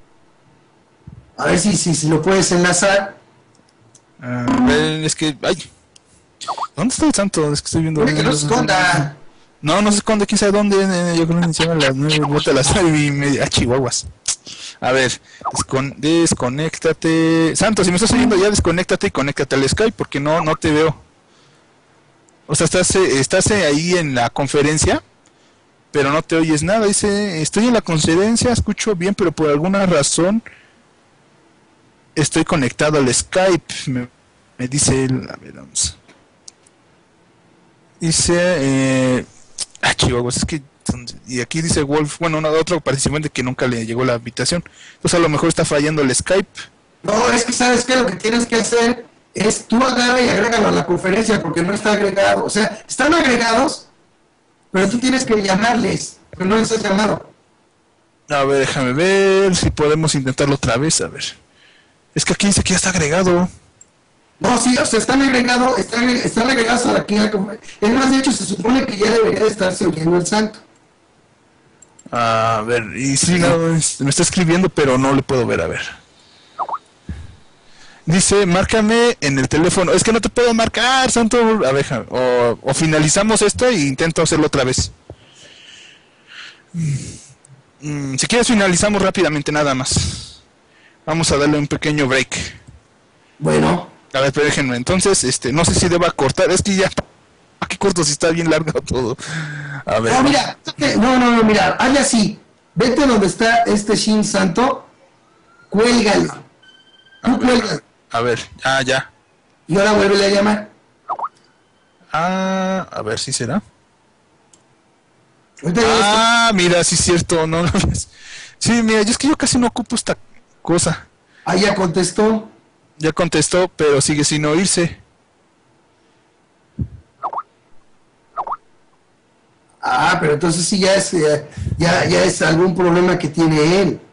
Speaker 2: A ver si lo puedes enlazar.
Speaker 1: Es que, ay, ¿dónde está el santo? Es que estoy viendo.
Speaker 2: Que no se esconda.
Speaker 1: No se esconde, quién sabe dónde. Yo creo que encima a las 9, vuelta a las 9:30. Chihuahuas. A ver, desconéctate. Santo, si me estás oyendo ya, desconéctate y conéctate al Skype, porque no te veo. O sea, estás ahí en la conferencia, pero no te oyes nada. Dice, estoy en la conferencia, escucho bien, pero por alguna razón estoy conectado al Skype. Me dice él, a ver, vamos. Dice, chihuahuas, es que, y aquí dice Wolf, bueno, otro participante que nunca le llegó la invitación. Entonces a lo mejor está fallando el Skype.
Speaker 2: No, es que sabes que lo que tienes que hacer es tú agarra y agrégalo a la conferencia, porque no está agregado. O sea, están agregados, pero tú tienes que llamarles, pero no les has llamado.
Speaker 1: A ver, déjame ver si podemos intentarlo otra vez, a ver. Es que aquí dice que ya está agregado.
Speaker 2: No, sí, o sea, están agregados a la conferencia. Es más, de hecho, se supone que ya debería de estarse oyendo el santo.
Speaker 1: A ver, y sí, no, me está escribiendo, pero no le puedo ver, a ver. Dice, márcame en el teléfono. Es que no te puedo marcar, santo. A ver, o finalizamos esto e intento hacerlo otra vez. Si quieres finalizamos rápidamente, nada más. Vamos a darle un pequeño break.
Speaker 2: Bueno.
Speaker 1: A ver, pero déjenme. Entonces, no sé si deba cortar. Es que ya, ¿a qué corto si está bien largo todo? A ver.
Speaker 2: No, mira, mira, hazle así. Vete donde está este Shin Santo, cuélgale. Tú cuélgale.
Speaker 1: A ver, ya.
Speaker 2: Y ahora vuelve a llamar.
Speaker 1: A ver si será. Mira, sí es cierto, no. Sí, mira, es que yo casi no ocupo esta cosa.
Speaker 2: Ya contestó.
Speaker 1: Ya contestó, pero sigue sin oírse.
Speaker 2: Pero entonces sí ya es algún problema que tiene él.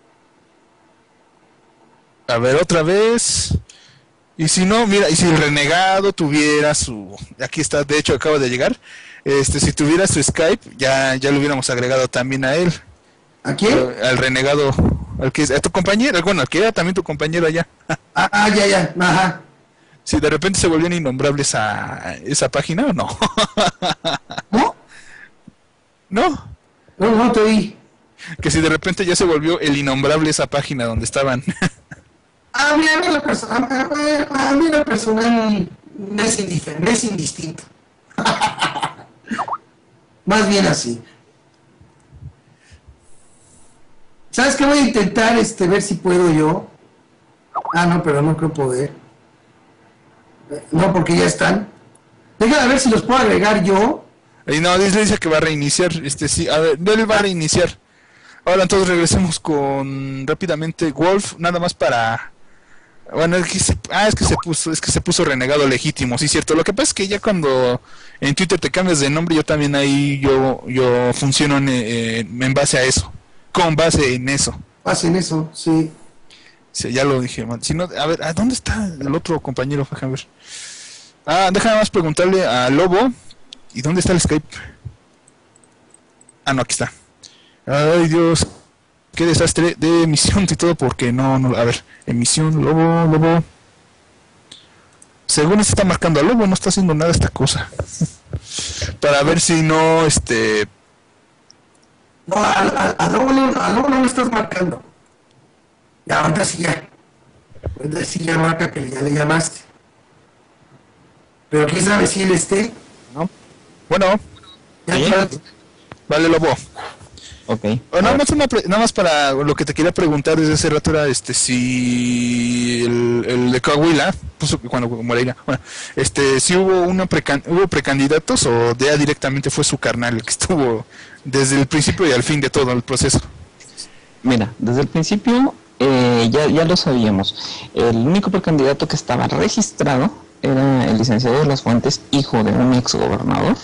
Speaker 1: A ver, otra vez. Y si no, mira, y si el renegado tuviera su... Aquí está, de hecho acaba de llegar. Si tuviera su Skype, ya lo hubiéramos agregado también a él.
Speaker 2: ¿A quién?
Speaker 1: Al renegado, a tu compañero, bueno, al que era también tu compañero allá.
Speaker 2: Ya, ajá.
Speaker 1: Si de repente se volvían innombrables a esa página o no.
Speaker 2: ¿No?
Speaker 1: ¿No?
Speaker 2: No te oí.
Speaker 1: Que si de repente ya se volvió el innombrable esa página donde estaban.
Speaker 2: Mira, a mí la persona me es indiferente, me es indistinto. Más bien así. ¿Sabes qué? Voy a intentar ver si puedo yo. Ah, no, pero no creo poder. No, porque ya están. Déjame ver si los puedo agregar yo.
Speaker 1: Y no, dice que va a reiniciar. Sí, a ver, él va a reiniciar. Ahora entonces regresemos con rápidamente Wolf, nada más para. Bueno, es que se puso renegado legítimo, sí, cierto. Lo que pasa es que ya cuando en Twitter te cambias de nombre, yo también ahí yo funciono en base a eso, con base en eso.
Speaker 2: Hacen eso, sí.
Speaker 1: Sí, ya lo dije, man. Si no, a ver, ¿a dónde está el otro compañero? Déjame ver. Déjame más preguntarle a Lobo. ¿Y dónde está el Skype? No, aquí está. Ay, Dios. Qué desastre de emisión y todo porque no, a ver, emisión, Lobo. Según se está marcando a Lobo, no está haciendo nada esta cosa. Para ver si no,
Speaker 2: No, a Lobo no lo estás marcando. Ya, ahorita sí ya. Ahorita sí ya marca que ya le llamaste. Pero quién sabe si él esté.
Speaker 1: ¿No? Bueno.
Speaker 2: Ya,
Speaker 3: ¿Sí?
Speaker 2: ya.
Speaker 1: Vale, Lobo.
Speaker 3: Ok.
Speaker 1: Nada más para lo que te quería preguntar desde hace rato era si el de Coahuila, pues cuando Moreira, bueno, si hubo precandidatos o ya directamente fue su carnal el que estuvo desde el principio y al fin de todo el proceso.
Speaker 3: Mira, desde el principio ya lo sabíamos. El único precandidato que estaba registrado era el licenciado de las Fuentes, hijo de un ex gobernador.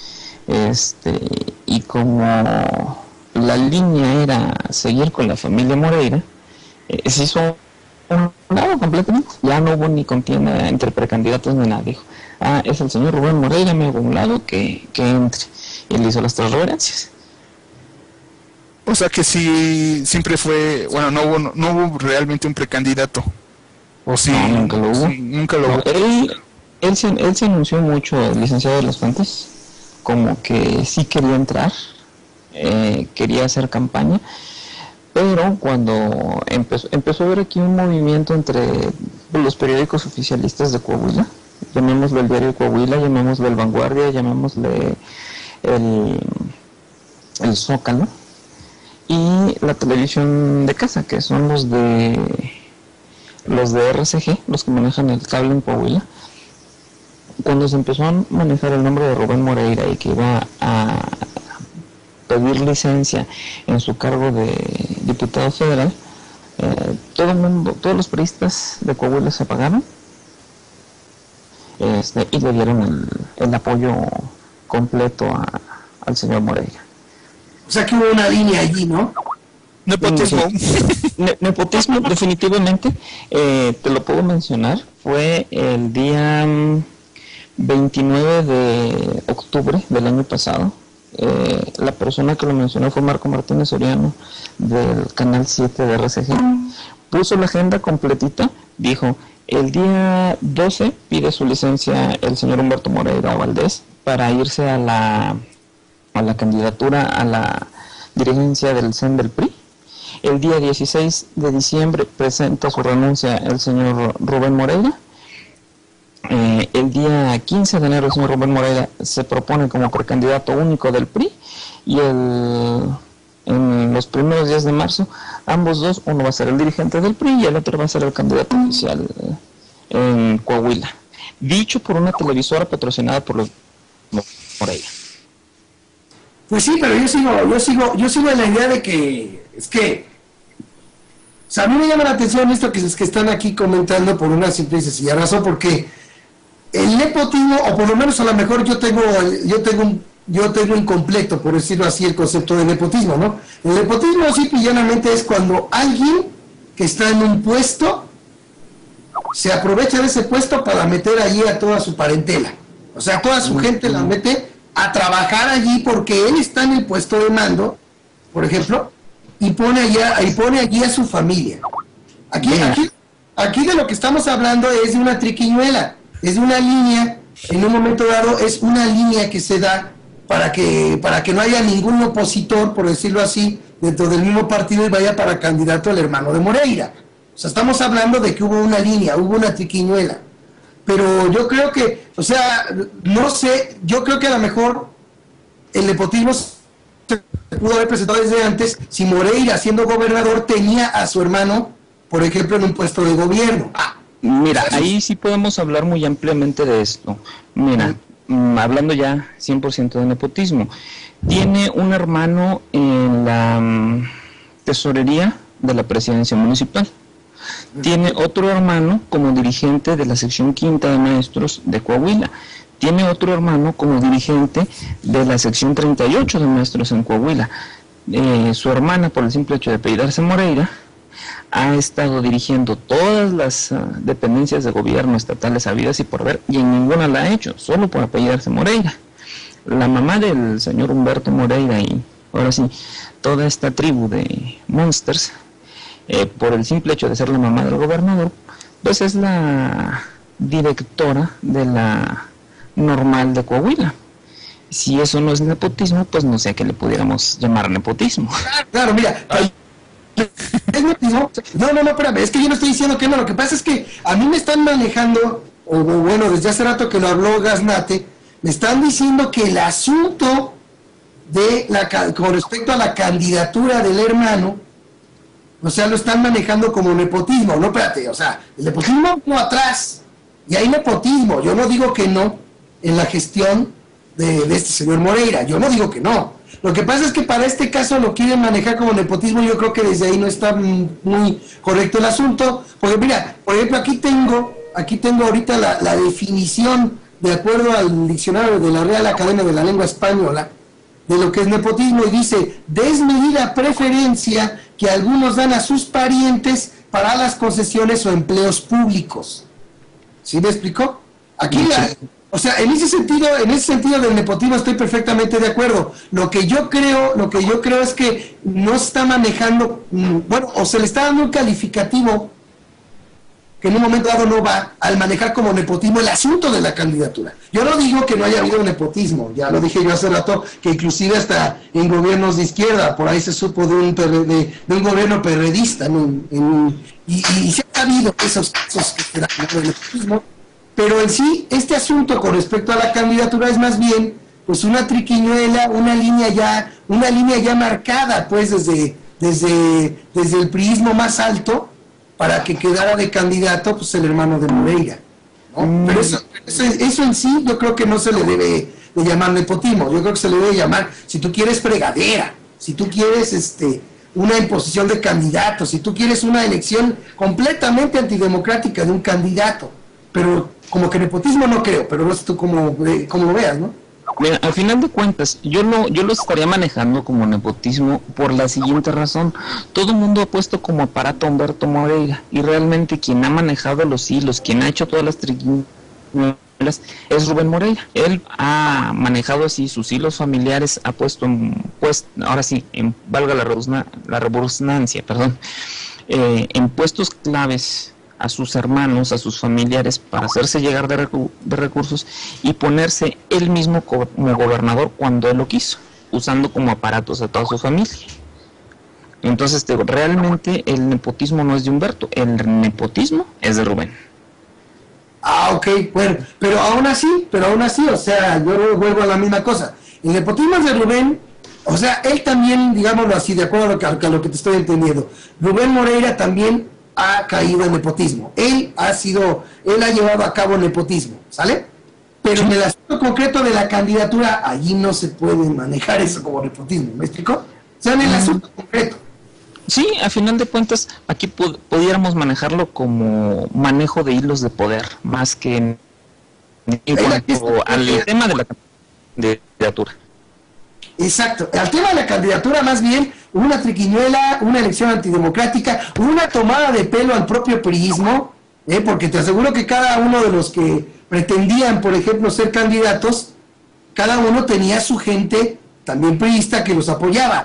Speaker 3: Y como la línea era seguir con la familia Moreira, se hizo un lado completamente. Ya no hubo ni contienda entre precandidatos ni nada. Dijo, es el señor Rubén Moreira, me hago un lado que entre. Y le hizo las tres reverencias.
Speaker 1: O sea que sí, siempre fue, bueno, no hubo realmente un precandidato. O sí,
Speaker 3: No, nunca lo hubo.
Speaker 1: Sí, nunca lo hubo.
Speaker 3: Él se anunció mucho, el licenciado de las Fuentes, como que sí quería entrar, quería hacer campaña, pero cuando empezó a haber aquí un movimiento entre los periódicos oficialistas de Coahuila, llamémoslo el diario Coahuila, llamémoslo el Vanguardia, llamémosle el Zócalo, y la televisión de casa, que son los de RCG, los que manejan el cable en Coahuila. Cuando se empezó a manejar el nombre de Rubén Moreira y que iba a pedir licencia en su cargo de diputado federal, todo el mundo, todos los priistas de Coahuila se apagaron y le dieron el apoyo completo al señor Moreira.
Speaker 2: O sea que hubo una línea allí, ¿no?
Speaker 1: Nepotismo.
Speaker 3: Nepotismo, definitivamente. Te lo puedo mencionar. Fue el día 29 de octubre del año pasado. La persona que lo mencionó fue Marco Martínez Soriano del Canal 7 de RCG. Puso la agenda completita, dijo, el día 12 pide su licencia el señor Humberto Moreira Valdés para irse a la candidatura a la dirigencia del CEN del PRI. El día 16 de diciembre presenta su renuncia el señor Rubén Moreira. El día 15 de enero el señor Rubén Moreira se propone como precandidato único del PRI y en los primeros días de marzo, ambos dos, uno va a ser el dirigente del PRI y el otro va a ser el candidato oficial en Coahuila. Dicho por una televisora patrocinada por los Moreira.
Speaker 2: Pues sí, pero yo sigo en la idea de que o sea, a mí me llama la atención esto que están aquí comentando por una simple y sencilla razón, porque el nepotismo, o por lo menos a lo mejor yo tengo incompleto, por decirlo así, el concepto de nepotismo, ¿no? El nepotismo simple y llanamente es cuando alguien que está en un puesto se aprovecha de ese puesto para meter allí a toda su parentela, o sea, toda su gente la mete a trabajar allí porque él está en el puesto de mando, por ejemplo, y pone allí a su familia. Aquí de lo que estamos hablando es de una triquiñuela, es de una línea, en un momento dado es una línea que se da para que no haya ningún opositor, por decirlo así, dentro del mismo partido y vaya para candidato el hermano de Moreira. O sea, estamos hablando de que hubo una línea, hubo una triquiñuela. pero yo creo que, o sea, no sé, yo creo que a lo mejor el nepotismo se pudo haber presentado desde antes si Moreira, siendo gobernador, tenía a su hermano, por ejemplo, en un puesto de gobierno.
Speaker 3: Mira, ahí sí podemos hablar muy ampliamente de esto. Mira, hablando ya 100% de nepotismo, tiene un hermano en la tesorería de la presidencia municipal. Tiene otro hermano como dirigente de la sección quinta de maestros de Coahuila. Tiene otro hermano como dirigente de la sección 38 de maestros en Coahuila. Su hermana, por el simple hecho de apellidarse Moreira, ha estado dirigiendo todas las dependencias de gobierno estatales habidas y por haber, y en ninguna la ha hecho, solo por apellidarse Moreira. La mamá del señor Humberto Moreira y ahora sí, toda esta tribu de monsters, por el simple hecho de ser la mamá del gobernador, pues es la directora de la normal de Coahuila. Si eso no es nepotismo, pues no sé a qué le pudiéramos llamar nepotismo.
Speaker 2: Claro, mira, ¿es nepotismo? No, espérame, es que yo no estoy diciendo que no, lo que pasa es que a mí me están manejando, o bueno, desde hace rato que lo habló Gaznate, me están diciendo que el asunto con respecto a la candidatura del hermano, o sea, lo están manejando como nepotismo. No, espérate, o sea, el nepotismo no atrás, y hay nepotismo, yo no digo que no en la gestión de este señor Moreira, yo no digo que no. Lo que pasa es que para este caso lo quieren manejar como nepotismo, yo creo que desde ahí no está muy correcto el asunto, porque mira, por ejemplo, aquí tengo ahorita la definición, de acuerdo al diccionario de la Real Academia de la Lengua Española, de lo que es nepotismo, y dice: desmedida preferencia que algunos dan a sus parientes para las concesiones o empleos públicos. ¿Sí me explicó? Aquí o sea, en ese sentido del nepotismo estoy perfectamente de acuerdo. Lo que yo creo es que no está manejando, bueno, o se le está dando un calificativo que en un momento dado no va al manejar como nepotismo el asunto de la candidatura. Yo no digo que no haya habido nepotismo, ya lo dije yo hace rato, que inclusive hasta en gobiernos de izquierda, por ahí se supo de un gobierno perredista, ¿no? Y se ha habido esos casos que se dan de nepotismo, pero en sí, este asunto con respecto a la candidatura es más bien pues una triquiñuela, una línea ya marcada, pues desde el priismo más alto, para que quedara de candidato pues el hermano de Moreira, ¿no? Pero eso en sí yo creo que no se le debe de llamar nepotismo, yo creo que se le debe llamar, si tú quieres, fregadera, si tú quieres una imposición de candidatos, si tú quieres una elección completamente antidemocrática de un candidato, pero como que nepotismo no creo, pero no sé tú cómo lo veas, ¿no?
Speaker 3: Mira, al final de cuentas, yo lo estaría manejando como nepotismo por la siguiente razón. Todo el mundo ha puesto como aparato a Humberto Moreira, y realmente quien ha manejado los hilos, quien ha hecho todas las triquiñuelas, es Rubén Moreira. Él ha manejado así sus hilos familiares, ha puesto ahora sí, valga la redundancia, en puestos claves a sus hermanos, a sus familiares, para hacerse llegar de recursos y ponerse él mismo como gobernador cuando él lo quiso, usando como aparatos a toda su familia. Entonces, realmente el nepotismo no es de Humberto, el nepotismo es de Rubén.
Speaker 2: Ok, bueno, pero aún así, o sea, yo vuelvo a la misma cosa. El nepotismo es de Rubén, o sea, él también, digámoslo así, de acuerdo a lo que te estoy entendiendo, Rubén Moreira también ha caído en nepotismo. Él ha llevado a cabo nepotismo, ¿sale? Pero en el aspecto concreto de la candidatura, allí no se puede manejar eso como nepotismo, ¿me explico? O sea, en el asunto concreto.
Speaker 3: Sí, a final de cuentas, aquí pudiéramos manejarlo como manejo de hilos de poder, más que en cuanto al tema de la candidatura.
Speaker 2: Exacto, al tema de la candidatura más bien una triquiñuela, una elección antidemocrática, una tomada de pelo al propio priismo, porque te aseguro que cada uno de los que pretendían, por ejemplo, ser candidatos, cada uno tenía su gente también priista que los apoyaba.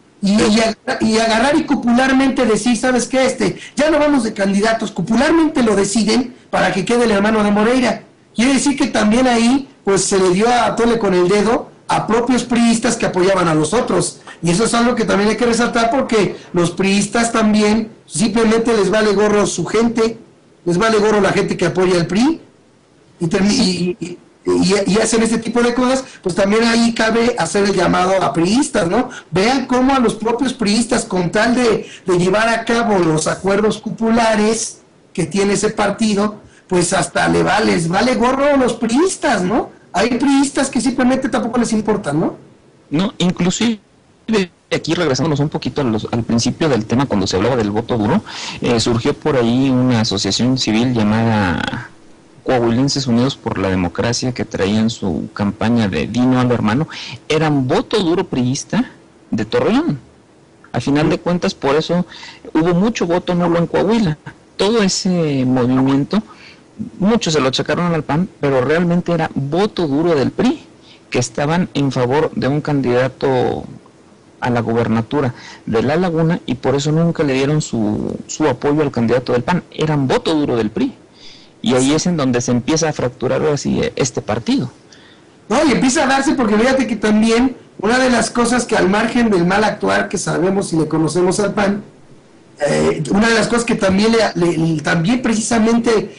Speaker 2: Y agarrar y cupularmente decir, ¿sabes qué? Ya no vamos de candidatos, cupularmente lo deciden para que quede el hermano de Moreira. Quiere decir que también ahí pues se le dio a tole con el dedo a propios priistas que apoyaban a los otros. Y eso es algo que también hay que resaltar, porque los priistas también simplemente les vale gorro su gente, les vale gorro la gente que apoya al PRI, y hacen este tipo de cosas, pues también ahí cabe hacer el llamado a priistas, ¿no? Vean cómo a los propios priistas, con tal de llevar a cabo los acuerdos cupulares que tiene ese partido, pues hasta les vale gorro a los priistas, ¿no? Hay priistas que simplemente tampoco les importan, ¿no?
Speaker 3: No, inclusive aquí regresándonos un poquito al principio del tema, cuando se hablaba del voto duro, surgió por ahí una asociación civil llamada Coahuilenses Unidos por la Democracia, que traían su campaña de Dino al hermano, eran voto duro priista de Torreón. Al final de cuentas, por eso hubo mucho voto nulo en Coahuila. Todo ese movimiento, muchos se lo achacaron al PAN, pero realmente era voto duro del PRI, que estaban en favor de un candidato a la gobernatura de La Laguna, y por eso nunca le dieron su apoyo al candidato del PAN. Eran voto duro del PRI. Y ahí es en donde se empieza a fracturar así este partido.
Speaker 2: No, y empieza a darse porque fíjate que también una de las cosas que, al margen del mal actuar que sabemos y le conocemos al PAN, una de las cosas que también también precisamente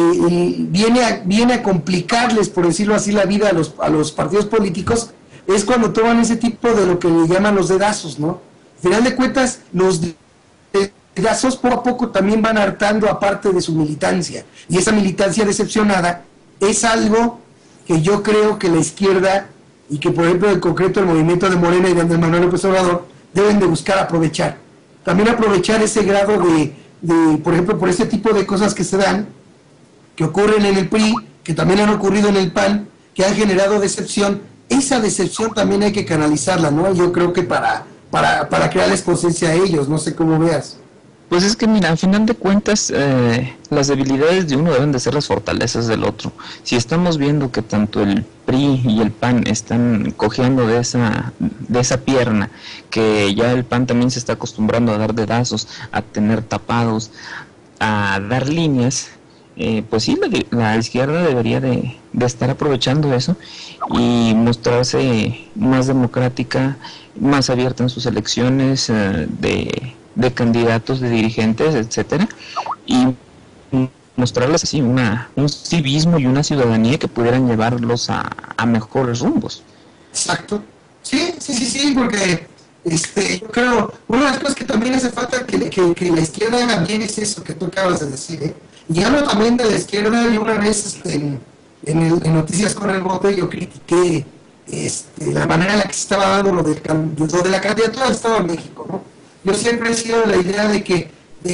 Speaker 2: viene a complicarles, por decirlo así, la vida a los partidos políticos, es cuando toman ese tipo de lo que le llaman los dedazos, ¿no? Al final de cuentas, los dedazos poco a poco también van hartando a parte de su militancia, y esa militancia decepcionada es algo que yo creo que la izquierda, y que por ejemplo en concreto el movimiento de Morena y de Andrés Manuel López Obrador, deben de buscar aprovechar. También aprovechar ese grado por ejemplo, por este tipo de cosas que se dan, que ocurren en el PRI, que también han ocurrido en el PAN, que han generado decepción. Esa decepción también hay que canalizarla, ¿no? Yo creo que para crearles conciencia a ellos, no sé cómo veas.
Speaker 3: Pues es que mira, al final de cuentas, las debilidades de uno deben de ser las fortalezas del otro. Si estamos viendo que tanto el PRI y el PAN están cojeando de esa pierna, que ya el PAN también se está acostumbrando a dar dedazos, a tener tapados, a dar líneas, pues sí, la izquierda debería de estar aprovechando eso y mostrarse más democrática, más abierta en sus elecciones de candidatos, de dirigentes, etcétera, y mostrarles así un civismo y una ciudadanía que pudieran llevarlos a mejores rumbos.
Speaker 2: Exacto. Sí, porque yo creo, una de las cosas que también hace falta que la izquierda haga bien es eso que tú acabas de decir, ¿eh? Y hablo también de la izquierda. Y una vez en Noticias con el Bote yo critiqué la manera en la que se estaba dando lo de la candidatura del Estado de México, ¿no? Yo siempre he sido de la idea de que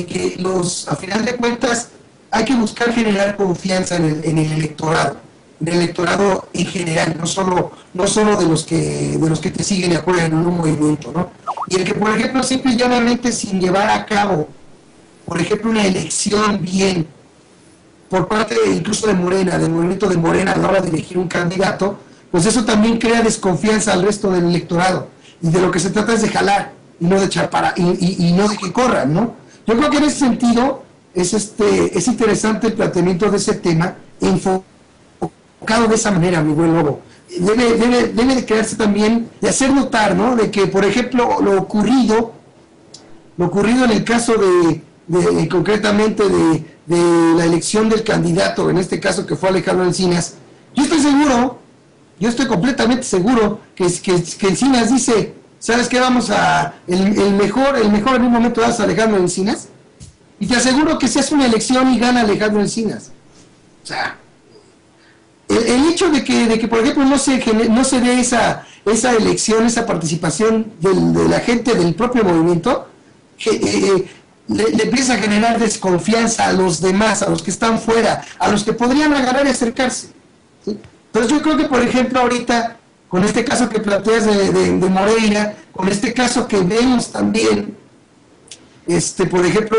Speaker 2: a final de cuentas hay que buscar generar confianza en el electorado en general, no solo de los que te siguen y acuerdan en un movimiento, ¿no? Y el que, por ejemplo, simple y llanamente, sin llevar a cabo, por ejemplo, una elección bien, por parte incluso de Morena, del movimiento de Morena, a la hora de elegir un candidato, pues eso también crea desconfianza al resto del electorado. Y de lo que se trata es de jalar, y no de echar y no de que corran, ¿no? Yo creo que en ese sentido es interesante el planteamiento de ese tema, enfocado de esa manera, mi buen Lobo. Debe de crearse también, de hacer notar, ¿no? De que, por ejemplo, lo ocurrido en el caso concretamente de la elección del candidato, en este caso que fue Alejandro Encinas, yo estoy completamente seguro que Encinas dice, ¿sabes qué? Vamos el mejor en un momento dado es Alejandro Encinas, y te aseguro que se hace una elección y gana Alejandro Encinas. O sea, el hecho de que por ejemplo no se dé esa elección, esa participación de la gente del propio movimiento, le empieza a generar desconfianza a los demás, a los que están fuera, a los que podrían agarrar y acercarse, ¿sí? Entonces yo creo que, por ejemplo, ahorita, con este caso que planteas de Moreira, con este caso que vemos también, por ejemplo,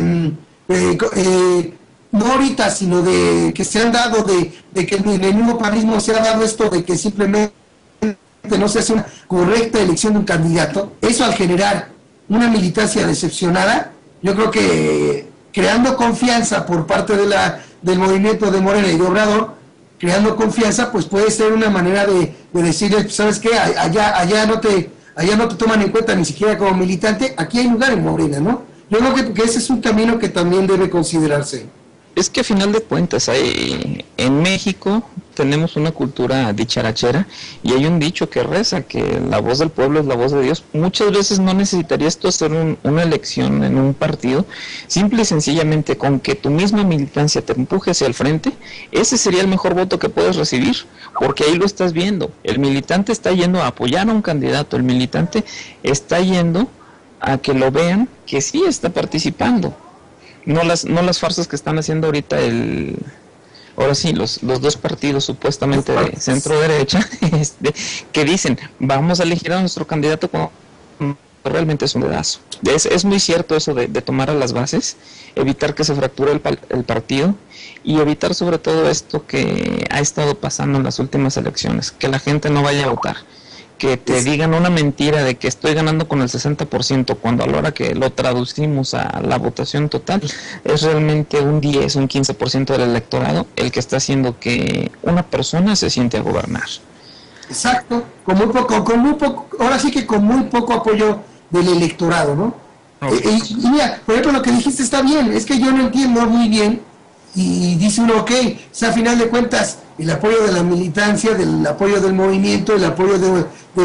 Speaker 2: no ahorita, sino de que se han dado, de que en el mismo panismo se ha dado esto de que simplemente no se hace una correcta elección de un candidato, eso al generar una militancia decepcionada, yo creo que creando confianza por parte del movimiento de Morena y de Obrador, creando confianza, pues puede ser una manera de decirle, ¿sabes qué? Allá no te toman en cuenta ni siquiera como militante, aquí hay lugar en Morena, ¿no? Yo creo que ese es un camino que también debe considerarse.
Speaker 3: Es que a final de cuentas, en México tenemos una cultura dicharachera y hay un dicho que reza que la voz del pueblo es la voz de Dios. Muchas veces no necesitarías tú hacer una elección en un partido, simple y sencillamente con que tu misma militancia te empuje hacia el frente, ese sería el mejor voto que puedes recibir, porque ahí lo estás viendo. El militante está yendo a apoyar a un candidato, el militante está yendo a que lo vean que sí está participando. No las farsas que están haciendo ahorita ahora sí, los dos partidos supuestamente de centro-derecha, que dicen, vamos a elegir a nuestro candidato cuando realmente es un dedazo. Es muy cierto eso de tomar a las bases, evitar que se fracture el partido y evitar sobre todo esto que ha estado pasando en las últimas elecciones, que la gente no vaya a votar, que te digan una mentira de que estoy ganando con el 60%, cuando a la hora que lo traducimos a la votación total, es realmente un 10, un 15% del electorado el que está haciendo que una persona se siente a gobernar.
Speaker 2: Exacto, con muy poco, ahora sí que con muy poco apoyo del electorado, ¿no? Okay. Y mira, por ejemplo, lo que dijiste está bien, es que yo no entiendo muy bien, y dice uno, ok, o sea, a final de cuentas, el apoyo de la militancia, del apoyo del movimiento, el apoyo de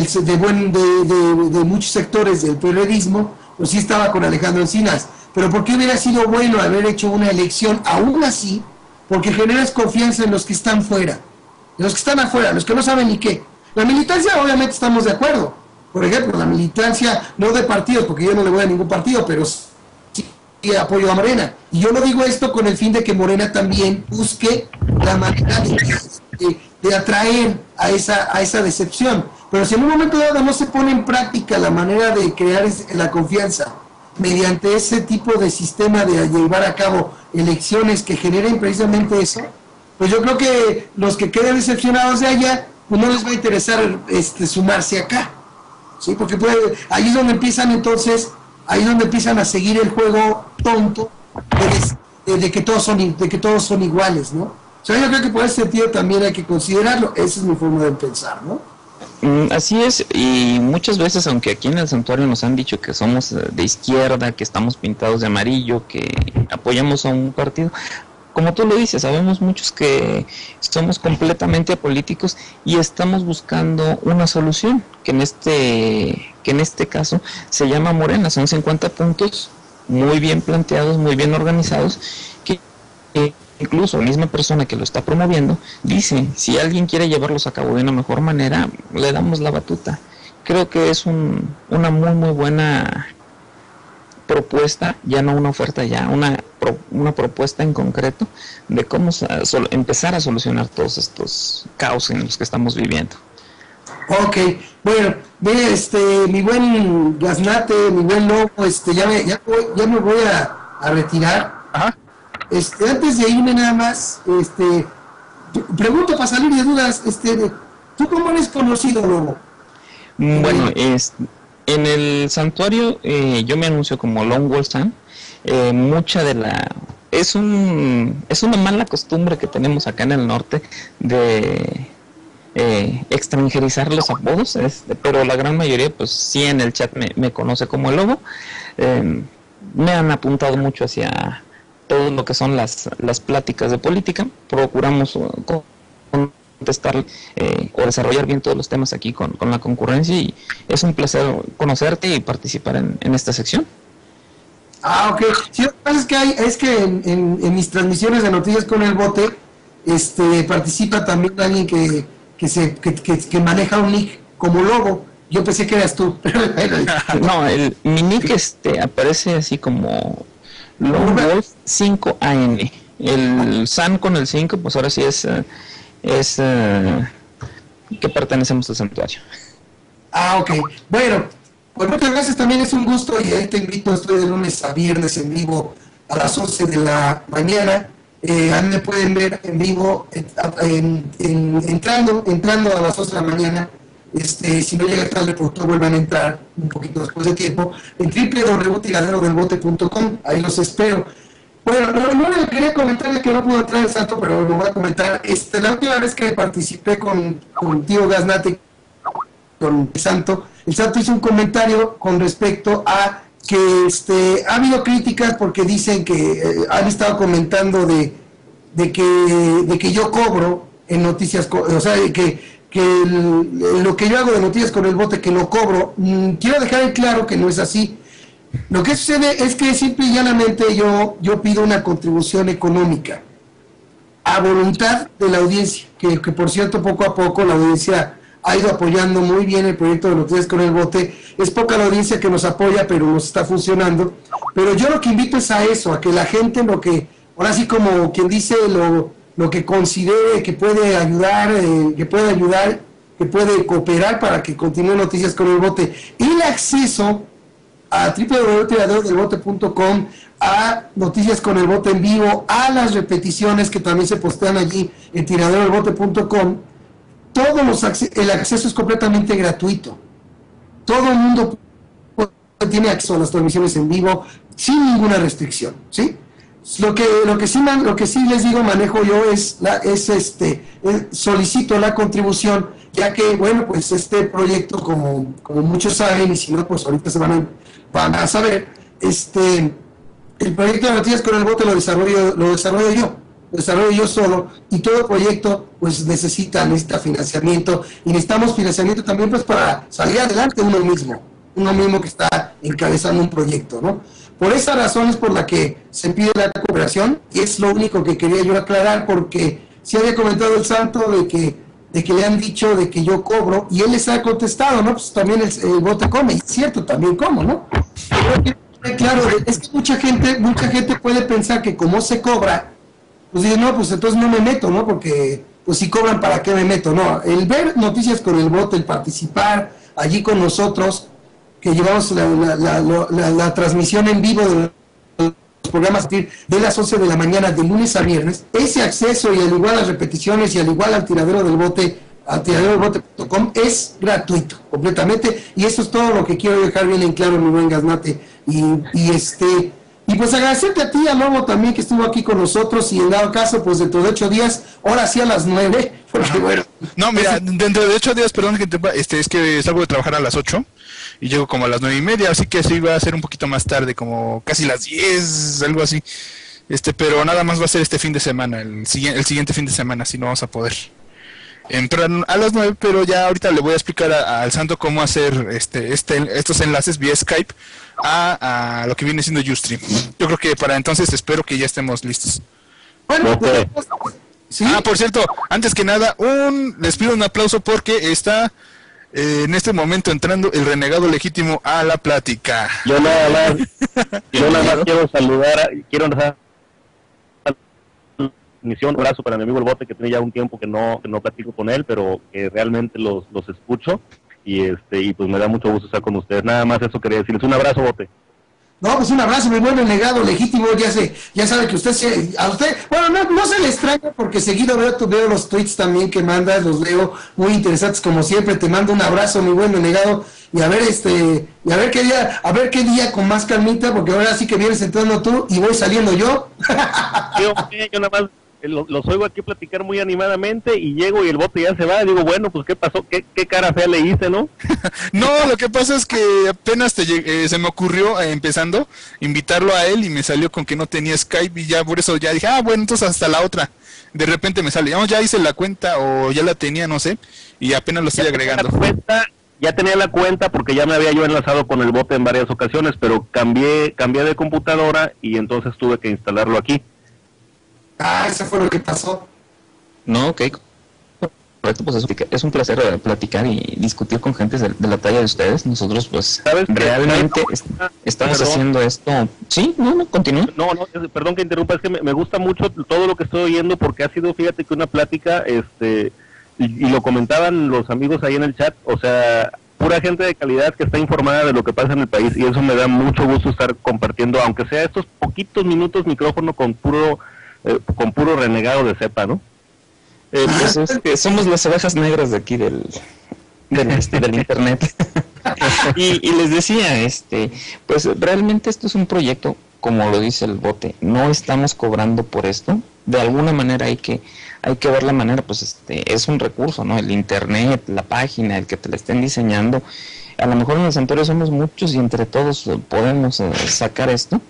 Speaker 2: muchos sectores del periodismo, pues sí estaba con Alejandro Encinas, pero ¿por qué hubiera sido bueno haber hecho una elección aún así? Porque generas confianza en los que están fuera, en los que están afuera, los que no saben ni qué. La militancia obviamente estamos de acuerdo, por ejemplo, la militancia no de partidos, porque yo no le voy a ningún partido, pero sí apoyo a Morena, y yo no digo esto con el fin de que Morena también busque la manera de atraer a esa decepción, pero si en un momento dado no se pone en práctica la manera de crear la confianza mediante ese tipo de sistema de llevar a cabo elecciones que generen precisamente eso, pues yo creo que los que queden decepcionados de allá, pues no les va a interesar sumarse acá, ¿sí? Porque ahí es donde empiezan entonces, ahí es donde empiezan a seguir el juego tonto de que todos son iguales, ¿no? O sea, yo creo que por ese sentido también hay que considerarlo. Esa es mi forma de pensar, ¿no?
Speaker 3: Así es, y muchas veces, aunque aquí en el santuario nos han dicho que somos de izquierda, que estamos pintados de amarillo, que apoyamos a un partido, como tú lo dices, sabemos muchos que somos completamente apolíticos y estamos buscando una solución, que en este caso se llama Morena. Son 50 puntos muy bien planteados, muy bien organizados, que incluso la misma persona que lo está promoviendo dice, si alguien quiere llevarlos a cabo de una mejor manera, le damos la batuta. Creo que es una muy buena propuesta, ya no una oferta, ya una propuesta en concreto de cómo empezar a solucionar todos estos caos en los que estamos viviendo.
Speaker 2: Ok, bueno, mi buen Gaznate, mi buen Lobo, ya me voy a retirar.
Speaker 1: Ajá.
Speaker 2: Antes de irme nada más, pregunto para salir de dudas, ¿tú cómo eres conocido, Lobo?
Speaker 3: Bueno, en el santuario yo me anuncio como Lone Wolf Sam. Mucha de la... Es una mala costumbre que tenemos acá en el norte de extranjerizar los apodos, pero la gran mayoría, pues sí, en el chat me conoce como el Lobo. Me han apuntado mucho hacia todo lo que son las pláticas de política. Procuramos contestar o desarrollar bien todos los temas aquí con la concurrencia, y es un placer conocerte y participar en esta sección.
Speaker 2: Ah, ok. Sí, lo que pasa es que en mis transmisiones de Noticias con el Bote participa también alguien que maneja un nick como Lobo. Yo pensé que eras tú.
Speaker 3: No, mi nick aparece así como Lone Wolf 5AN. El San con el 5, pues ahora sí es que pertenecemos al santuario.
Speaker 2: Ah, ok. Bueno, pues muchas gracias, también es un gusto, y ahí te invito, estoy de lunes a viernes en vivo a las 11 de la mañana. A mí me pueden ver en vivo entrando a las 11 de la mañana. Si no llega tarde, por favor vuelvan a entrar un poquito después de tiempo en www.tiraderodelbote.com. Ahí los espero. Bueno, no le quería comentar que no pudo entrar el santo, pero lo voy a comentar. La última vez que participé con tío Gaznate, con el santo hizo un comentario con respecto a que ha habido críticas porque dicen que han estado comentando de de que yo cobro en noticias, o sea, lo que yo hago de Noticias con el Bote, que lo cobro. Quiero dejar en claro que no es así. Lo que sucede es que simple y llanamente yo pido una contribución económica a voluntad de la audiencia, que por cierto poco a poco la audiencia ha ido apoyando muy bien el proyecto de Noticias con el Bote. Es poca la audiencia que nos apoya, pero nos está funcionando. Pero yo lo que invito es a eso, a que la gente, ahora sí como quien dice, lo que considere que puede ayudar, que puede cooperar para que continúe Noticias con el Bote. Y el acceso a www.tiradordelbote.com, a Noticias con el Bote en vivo, a las repeticiones que también se postean allí en tiradordelbote.com. El acceso es completamente gratuito. Todo el mundo tiene acceso a las transmisiones en vivo sin ninguna restricción, ¿sí? Lo que sí les digo, manejo yo solicito la contribución, ya que, bueno, pues este proyecto, como muchos saben, y si no, pues ahorita se van a saber, el proyecto de Noticias con el Bote lo desarrollo yo solo, y todo proyecto pues necesita financiamiento, y necesitamos financiamiento también pues para salir adelante uno mismo que está encabezando un proyecto, ¿no? Por esa razón es por la que se pide la cooperación, y es lo único que quería yo aclarar, porque si había comentado el santo de que le han dicho de que yo cobro, y él les ha contestado, ¿no? Pues también el Bote come, y es cierto, también como, ¿no? Pero, claro, es que mucha gente puede pensar que como se cobra, pues dice, no, pues entonces no me meto, ¿no? Porque, pues si cobran, ¿para qué me meto? No, el ver Noticias con el Bote, el participar allí con nosotros, que llevamos la transmisión en vivo de los programas de las 11 de la mañana de lunes a viernes, ese acceso, y al igual las repeticiones, y al igual al tiradero del bote, a tiraderodelbote.com, es gratuito completamente, y eso es todo lo que quiero dejar bien en claro, mi buen Gaznate. Y pues agradecerte a ti, a Lobo, también, que estuvo aquí con nosotros, y en dado caso, pues dentro de 8 días, ahora sí a las 9, porque bueno.
Speaker 1: No, mira, dentro de 8 días, perdón, es que salgo de trabajar a las 8 y llego como a las 9:30, así que sí va a ser un poquito más tarde, como casi las 10, algo así. Pero nada más va a ser este fin de semana, el siguiente fin de semana, si no vamos a poder entrar a las 9, pero ya ahorita le voy a explicar al santo cómo hacer estos enlaces vía Skype a lo que viene siendo Ustream. Yo creo que para entonces espero que ya estemos listos.
Speaker 2: Bueno, pues,
Speaker 1: ¿sí? Por cierto, antes que nada, les pido un aplauso porque está en este momento entrando el renegado legítimo a la plática.
Speaker 4: Yo nada más quiero saludar, un abrazo para mi amigo el Bote, que tiene ya un tiempo que no platico con él, pero que realmente los escucho, y pues me da mucho gusto estar con ustedes. Nada más eso quería decirles. Un abrazo, Bote.
Speaker 2: No, pues un abrazo, mi buen renegado legítimo. Ya sabe que bueno, no se le extraña, porque seguido veo los tweets también que mandas, los leo muy interesantes como siempre. Te mando un abrazo, mi buen renegado, y a ver qué día con más calmita, porque ahora sí que vienes entrando tú y voy saliendo yo.
Speaker 4: Yo nada más los oigo aquí platicar muy animadamente, y llego y el Bote ya se va. Digo, bueno, pues ¿qué pasó? ¿Qué cara fea le hice, no?
Speaker 1: No, lo que pasa es que apenas se me ocurrió, empezando, invitarlo a él, y me salió con que no tenía Skype, y ya por eso ya dije, bueno, entonces hasta la otra. De repente me sale, ya hice la cuenta, o ya la tenía, no sé, y apenas lo estoy agregando.
Speaker 4: Ya tenía la cuenta, porque ya me había yo enlazado con el Bote en varias ocasiones, pero cambié de computadora, y entonces tuve que instalarlo aquí.
Speaker 2: Eso fue lo que pasó.
Speaker 3: No, ok. Correcto, pues es un placer platicar y discutir con gente de la talla de ustedes. Nosotros, pues, realmente estamos haciendo esto. Sí, no, continúa.
Speaker 4: No, perdón que interrumpa, es que me gusta mucho todo lo que estoy oyendo, porque ha sido, fíjate, que una plática, y lo comentaban los amigos ahí en el chat, o sea, pura gente de calidad que está informada de lo que pasa en el país, y eso me da mucho gusto estar compartiendo, aunque sea estos poquitos minutos, micrófono con puro renegado de cepa, ¿no?
Speaker 3: Pues es que somos las ovejas negras de aquí del internet. y les decía, pues realmente esto es un proyecto, como lo dice el Bote, no estamos cobrando por esto. De alguna manera hay que ver la manera, pues es un recurso, ¿no? El internet, la página, el que te la estén diseñando. A lo mejor en el santuario somos muchos, y entre todos podemos sacar esto.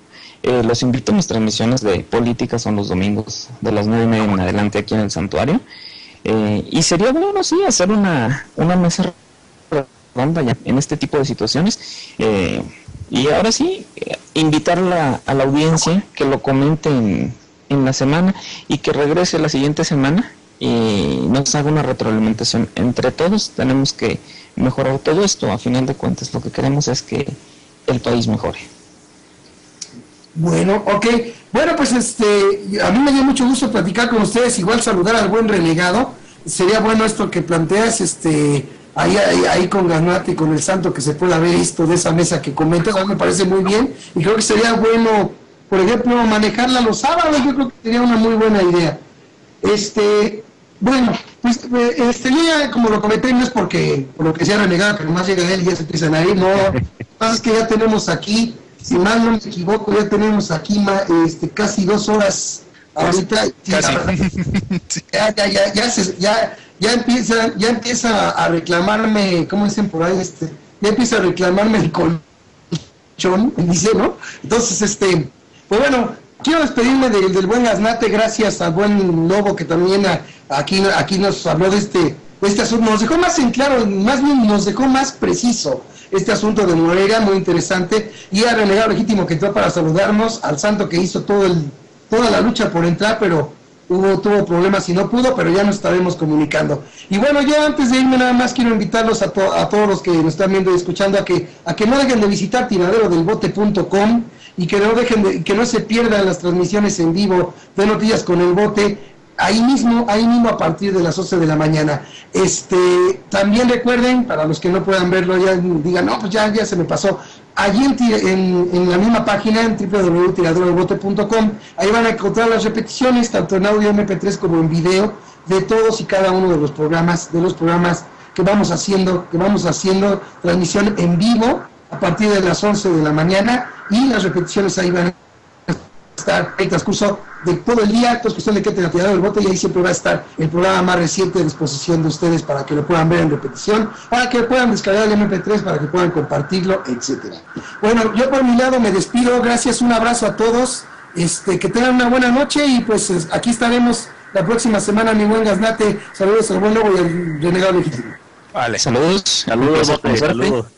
Speaker 3: Los invito, mis transmisiones de política son los domingos de las 9:30 en adelante aquí en el santuario. Y sería bueno, sí, hacer una mesa redonda ya en este tipo de situaciones. Y ahora sí, invitar a la audiencia que lo comente en la semana y que regrese la siguiente semana y nos haga una retroalimentación. Entre todos tenemos que mejorar todo esto. A final de cuentas, lo que queremos es que el país mejore.
Speaker 2: Bueno, ok. Bueno, pues a mí me dio mucho gusto platicar con ustedes, igual saludar al buen renegado. Sería bueno esto que planteas, ahí con Gaznate y con el Santo, que se pueda ver esto de esa mesa que comentas. Me parece muy bien y creo que sería bueno, por ejemplo, manejarla los sábados. Yo creo que sería una muy buena idea. Bueno, pues yo ya, como lo comenté, no es por lo que sea renegado, pero más llega él y ya se empiezan a ir. No, lo que pasa es que ya tenemos aquí, si mal no me equivoco, ya tenemos aquí casi 2 horas ahorita. Ya empieza a reclamarme, ¿cómo dicen por ahí? Ya empieza a reclamarme el colchón, dice, ¿no? Entonces, pues bueno, quiero despedirme del buen Gaznate, gracias al buen Lobo, que también aquí nos habló de este asunto, nos dejó más en claro, más bien nos dejó más preciso este asunto de Moreira, muy interesante, y a Renegado Legítimo, que entró para saludarnos, al Santo, que hizo toda la lucha por entrar, pero tuvo problemas y no pudo, pero ya nos estaremos comunicando. Y bueno, yo antes de irme nada más quiero invitarlos a todos los que nos están viendo y escuchando a que no dejen de visitar tiraderodelbote.com y que no se pierdan las transmisiones en vivo de Noticias con el Bote, ahí mismo a partir de las 11 de la mañana. También recuerden, para los que no puedan verlo, ya digan, no, pues ya se me pasó. Allí en la misma página, en www.tiraderodelbote.com, ahí van a encontrar las repeticiones, tanto en audio MP3 como en video, de todos y cada uno de los programas que vamos haciendo transmisión en vivo a partir de las 11 de la mañana, y las repeticiones ahí van a estar en el transcurso de todo el día. Entonces, cuestión de que tengan Tiradero del Bote, y ahí siempre va a estar el programa más reciente a disposición de ustedes para que lo puedan ver en repetición, para que puedan descargar el MP3, para que puedan compartirlo, etcétera. Bueno, yo por mi lado me despido, gracias, un abrazo a todos, que tengan una buena noche, y pues aquí estaremos la próxima semana, mi buen Gaznate. Saludos al buen Lobo y al Renegado Legítimo.
Speaker 1: Vale.
Speaker 3: Saludos.
Speaker 4: Saludos, Bote, saludos.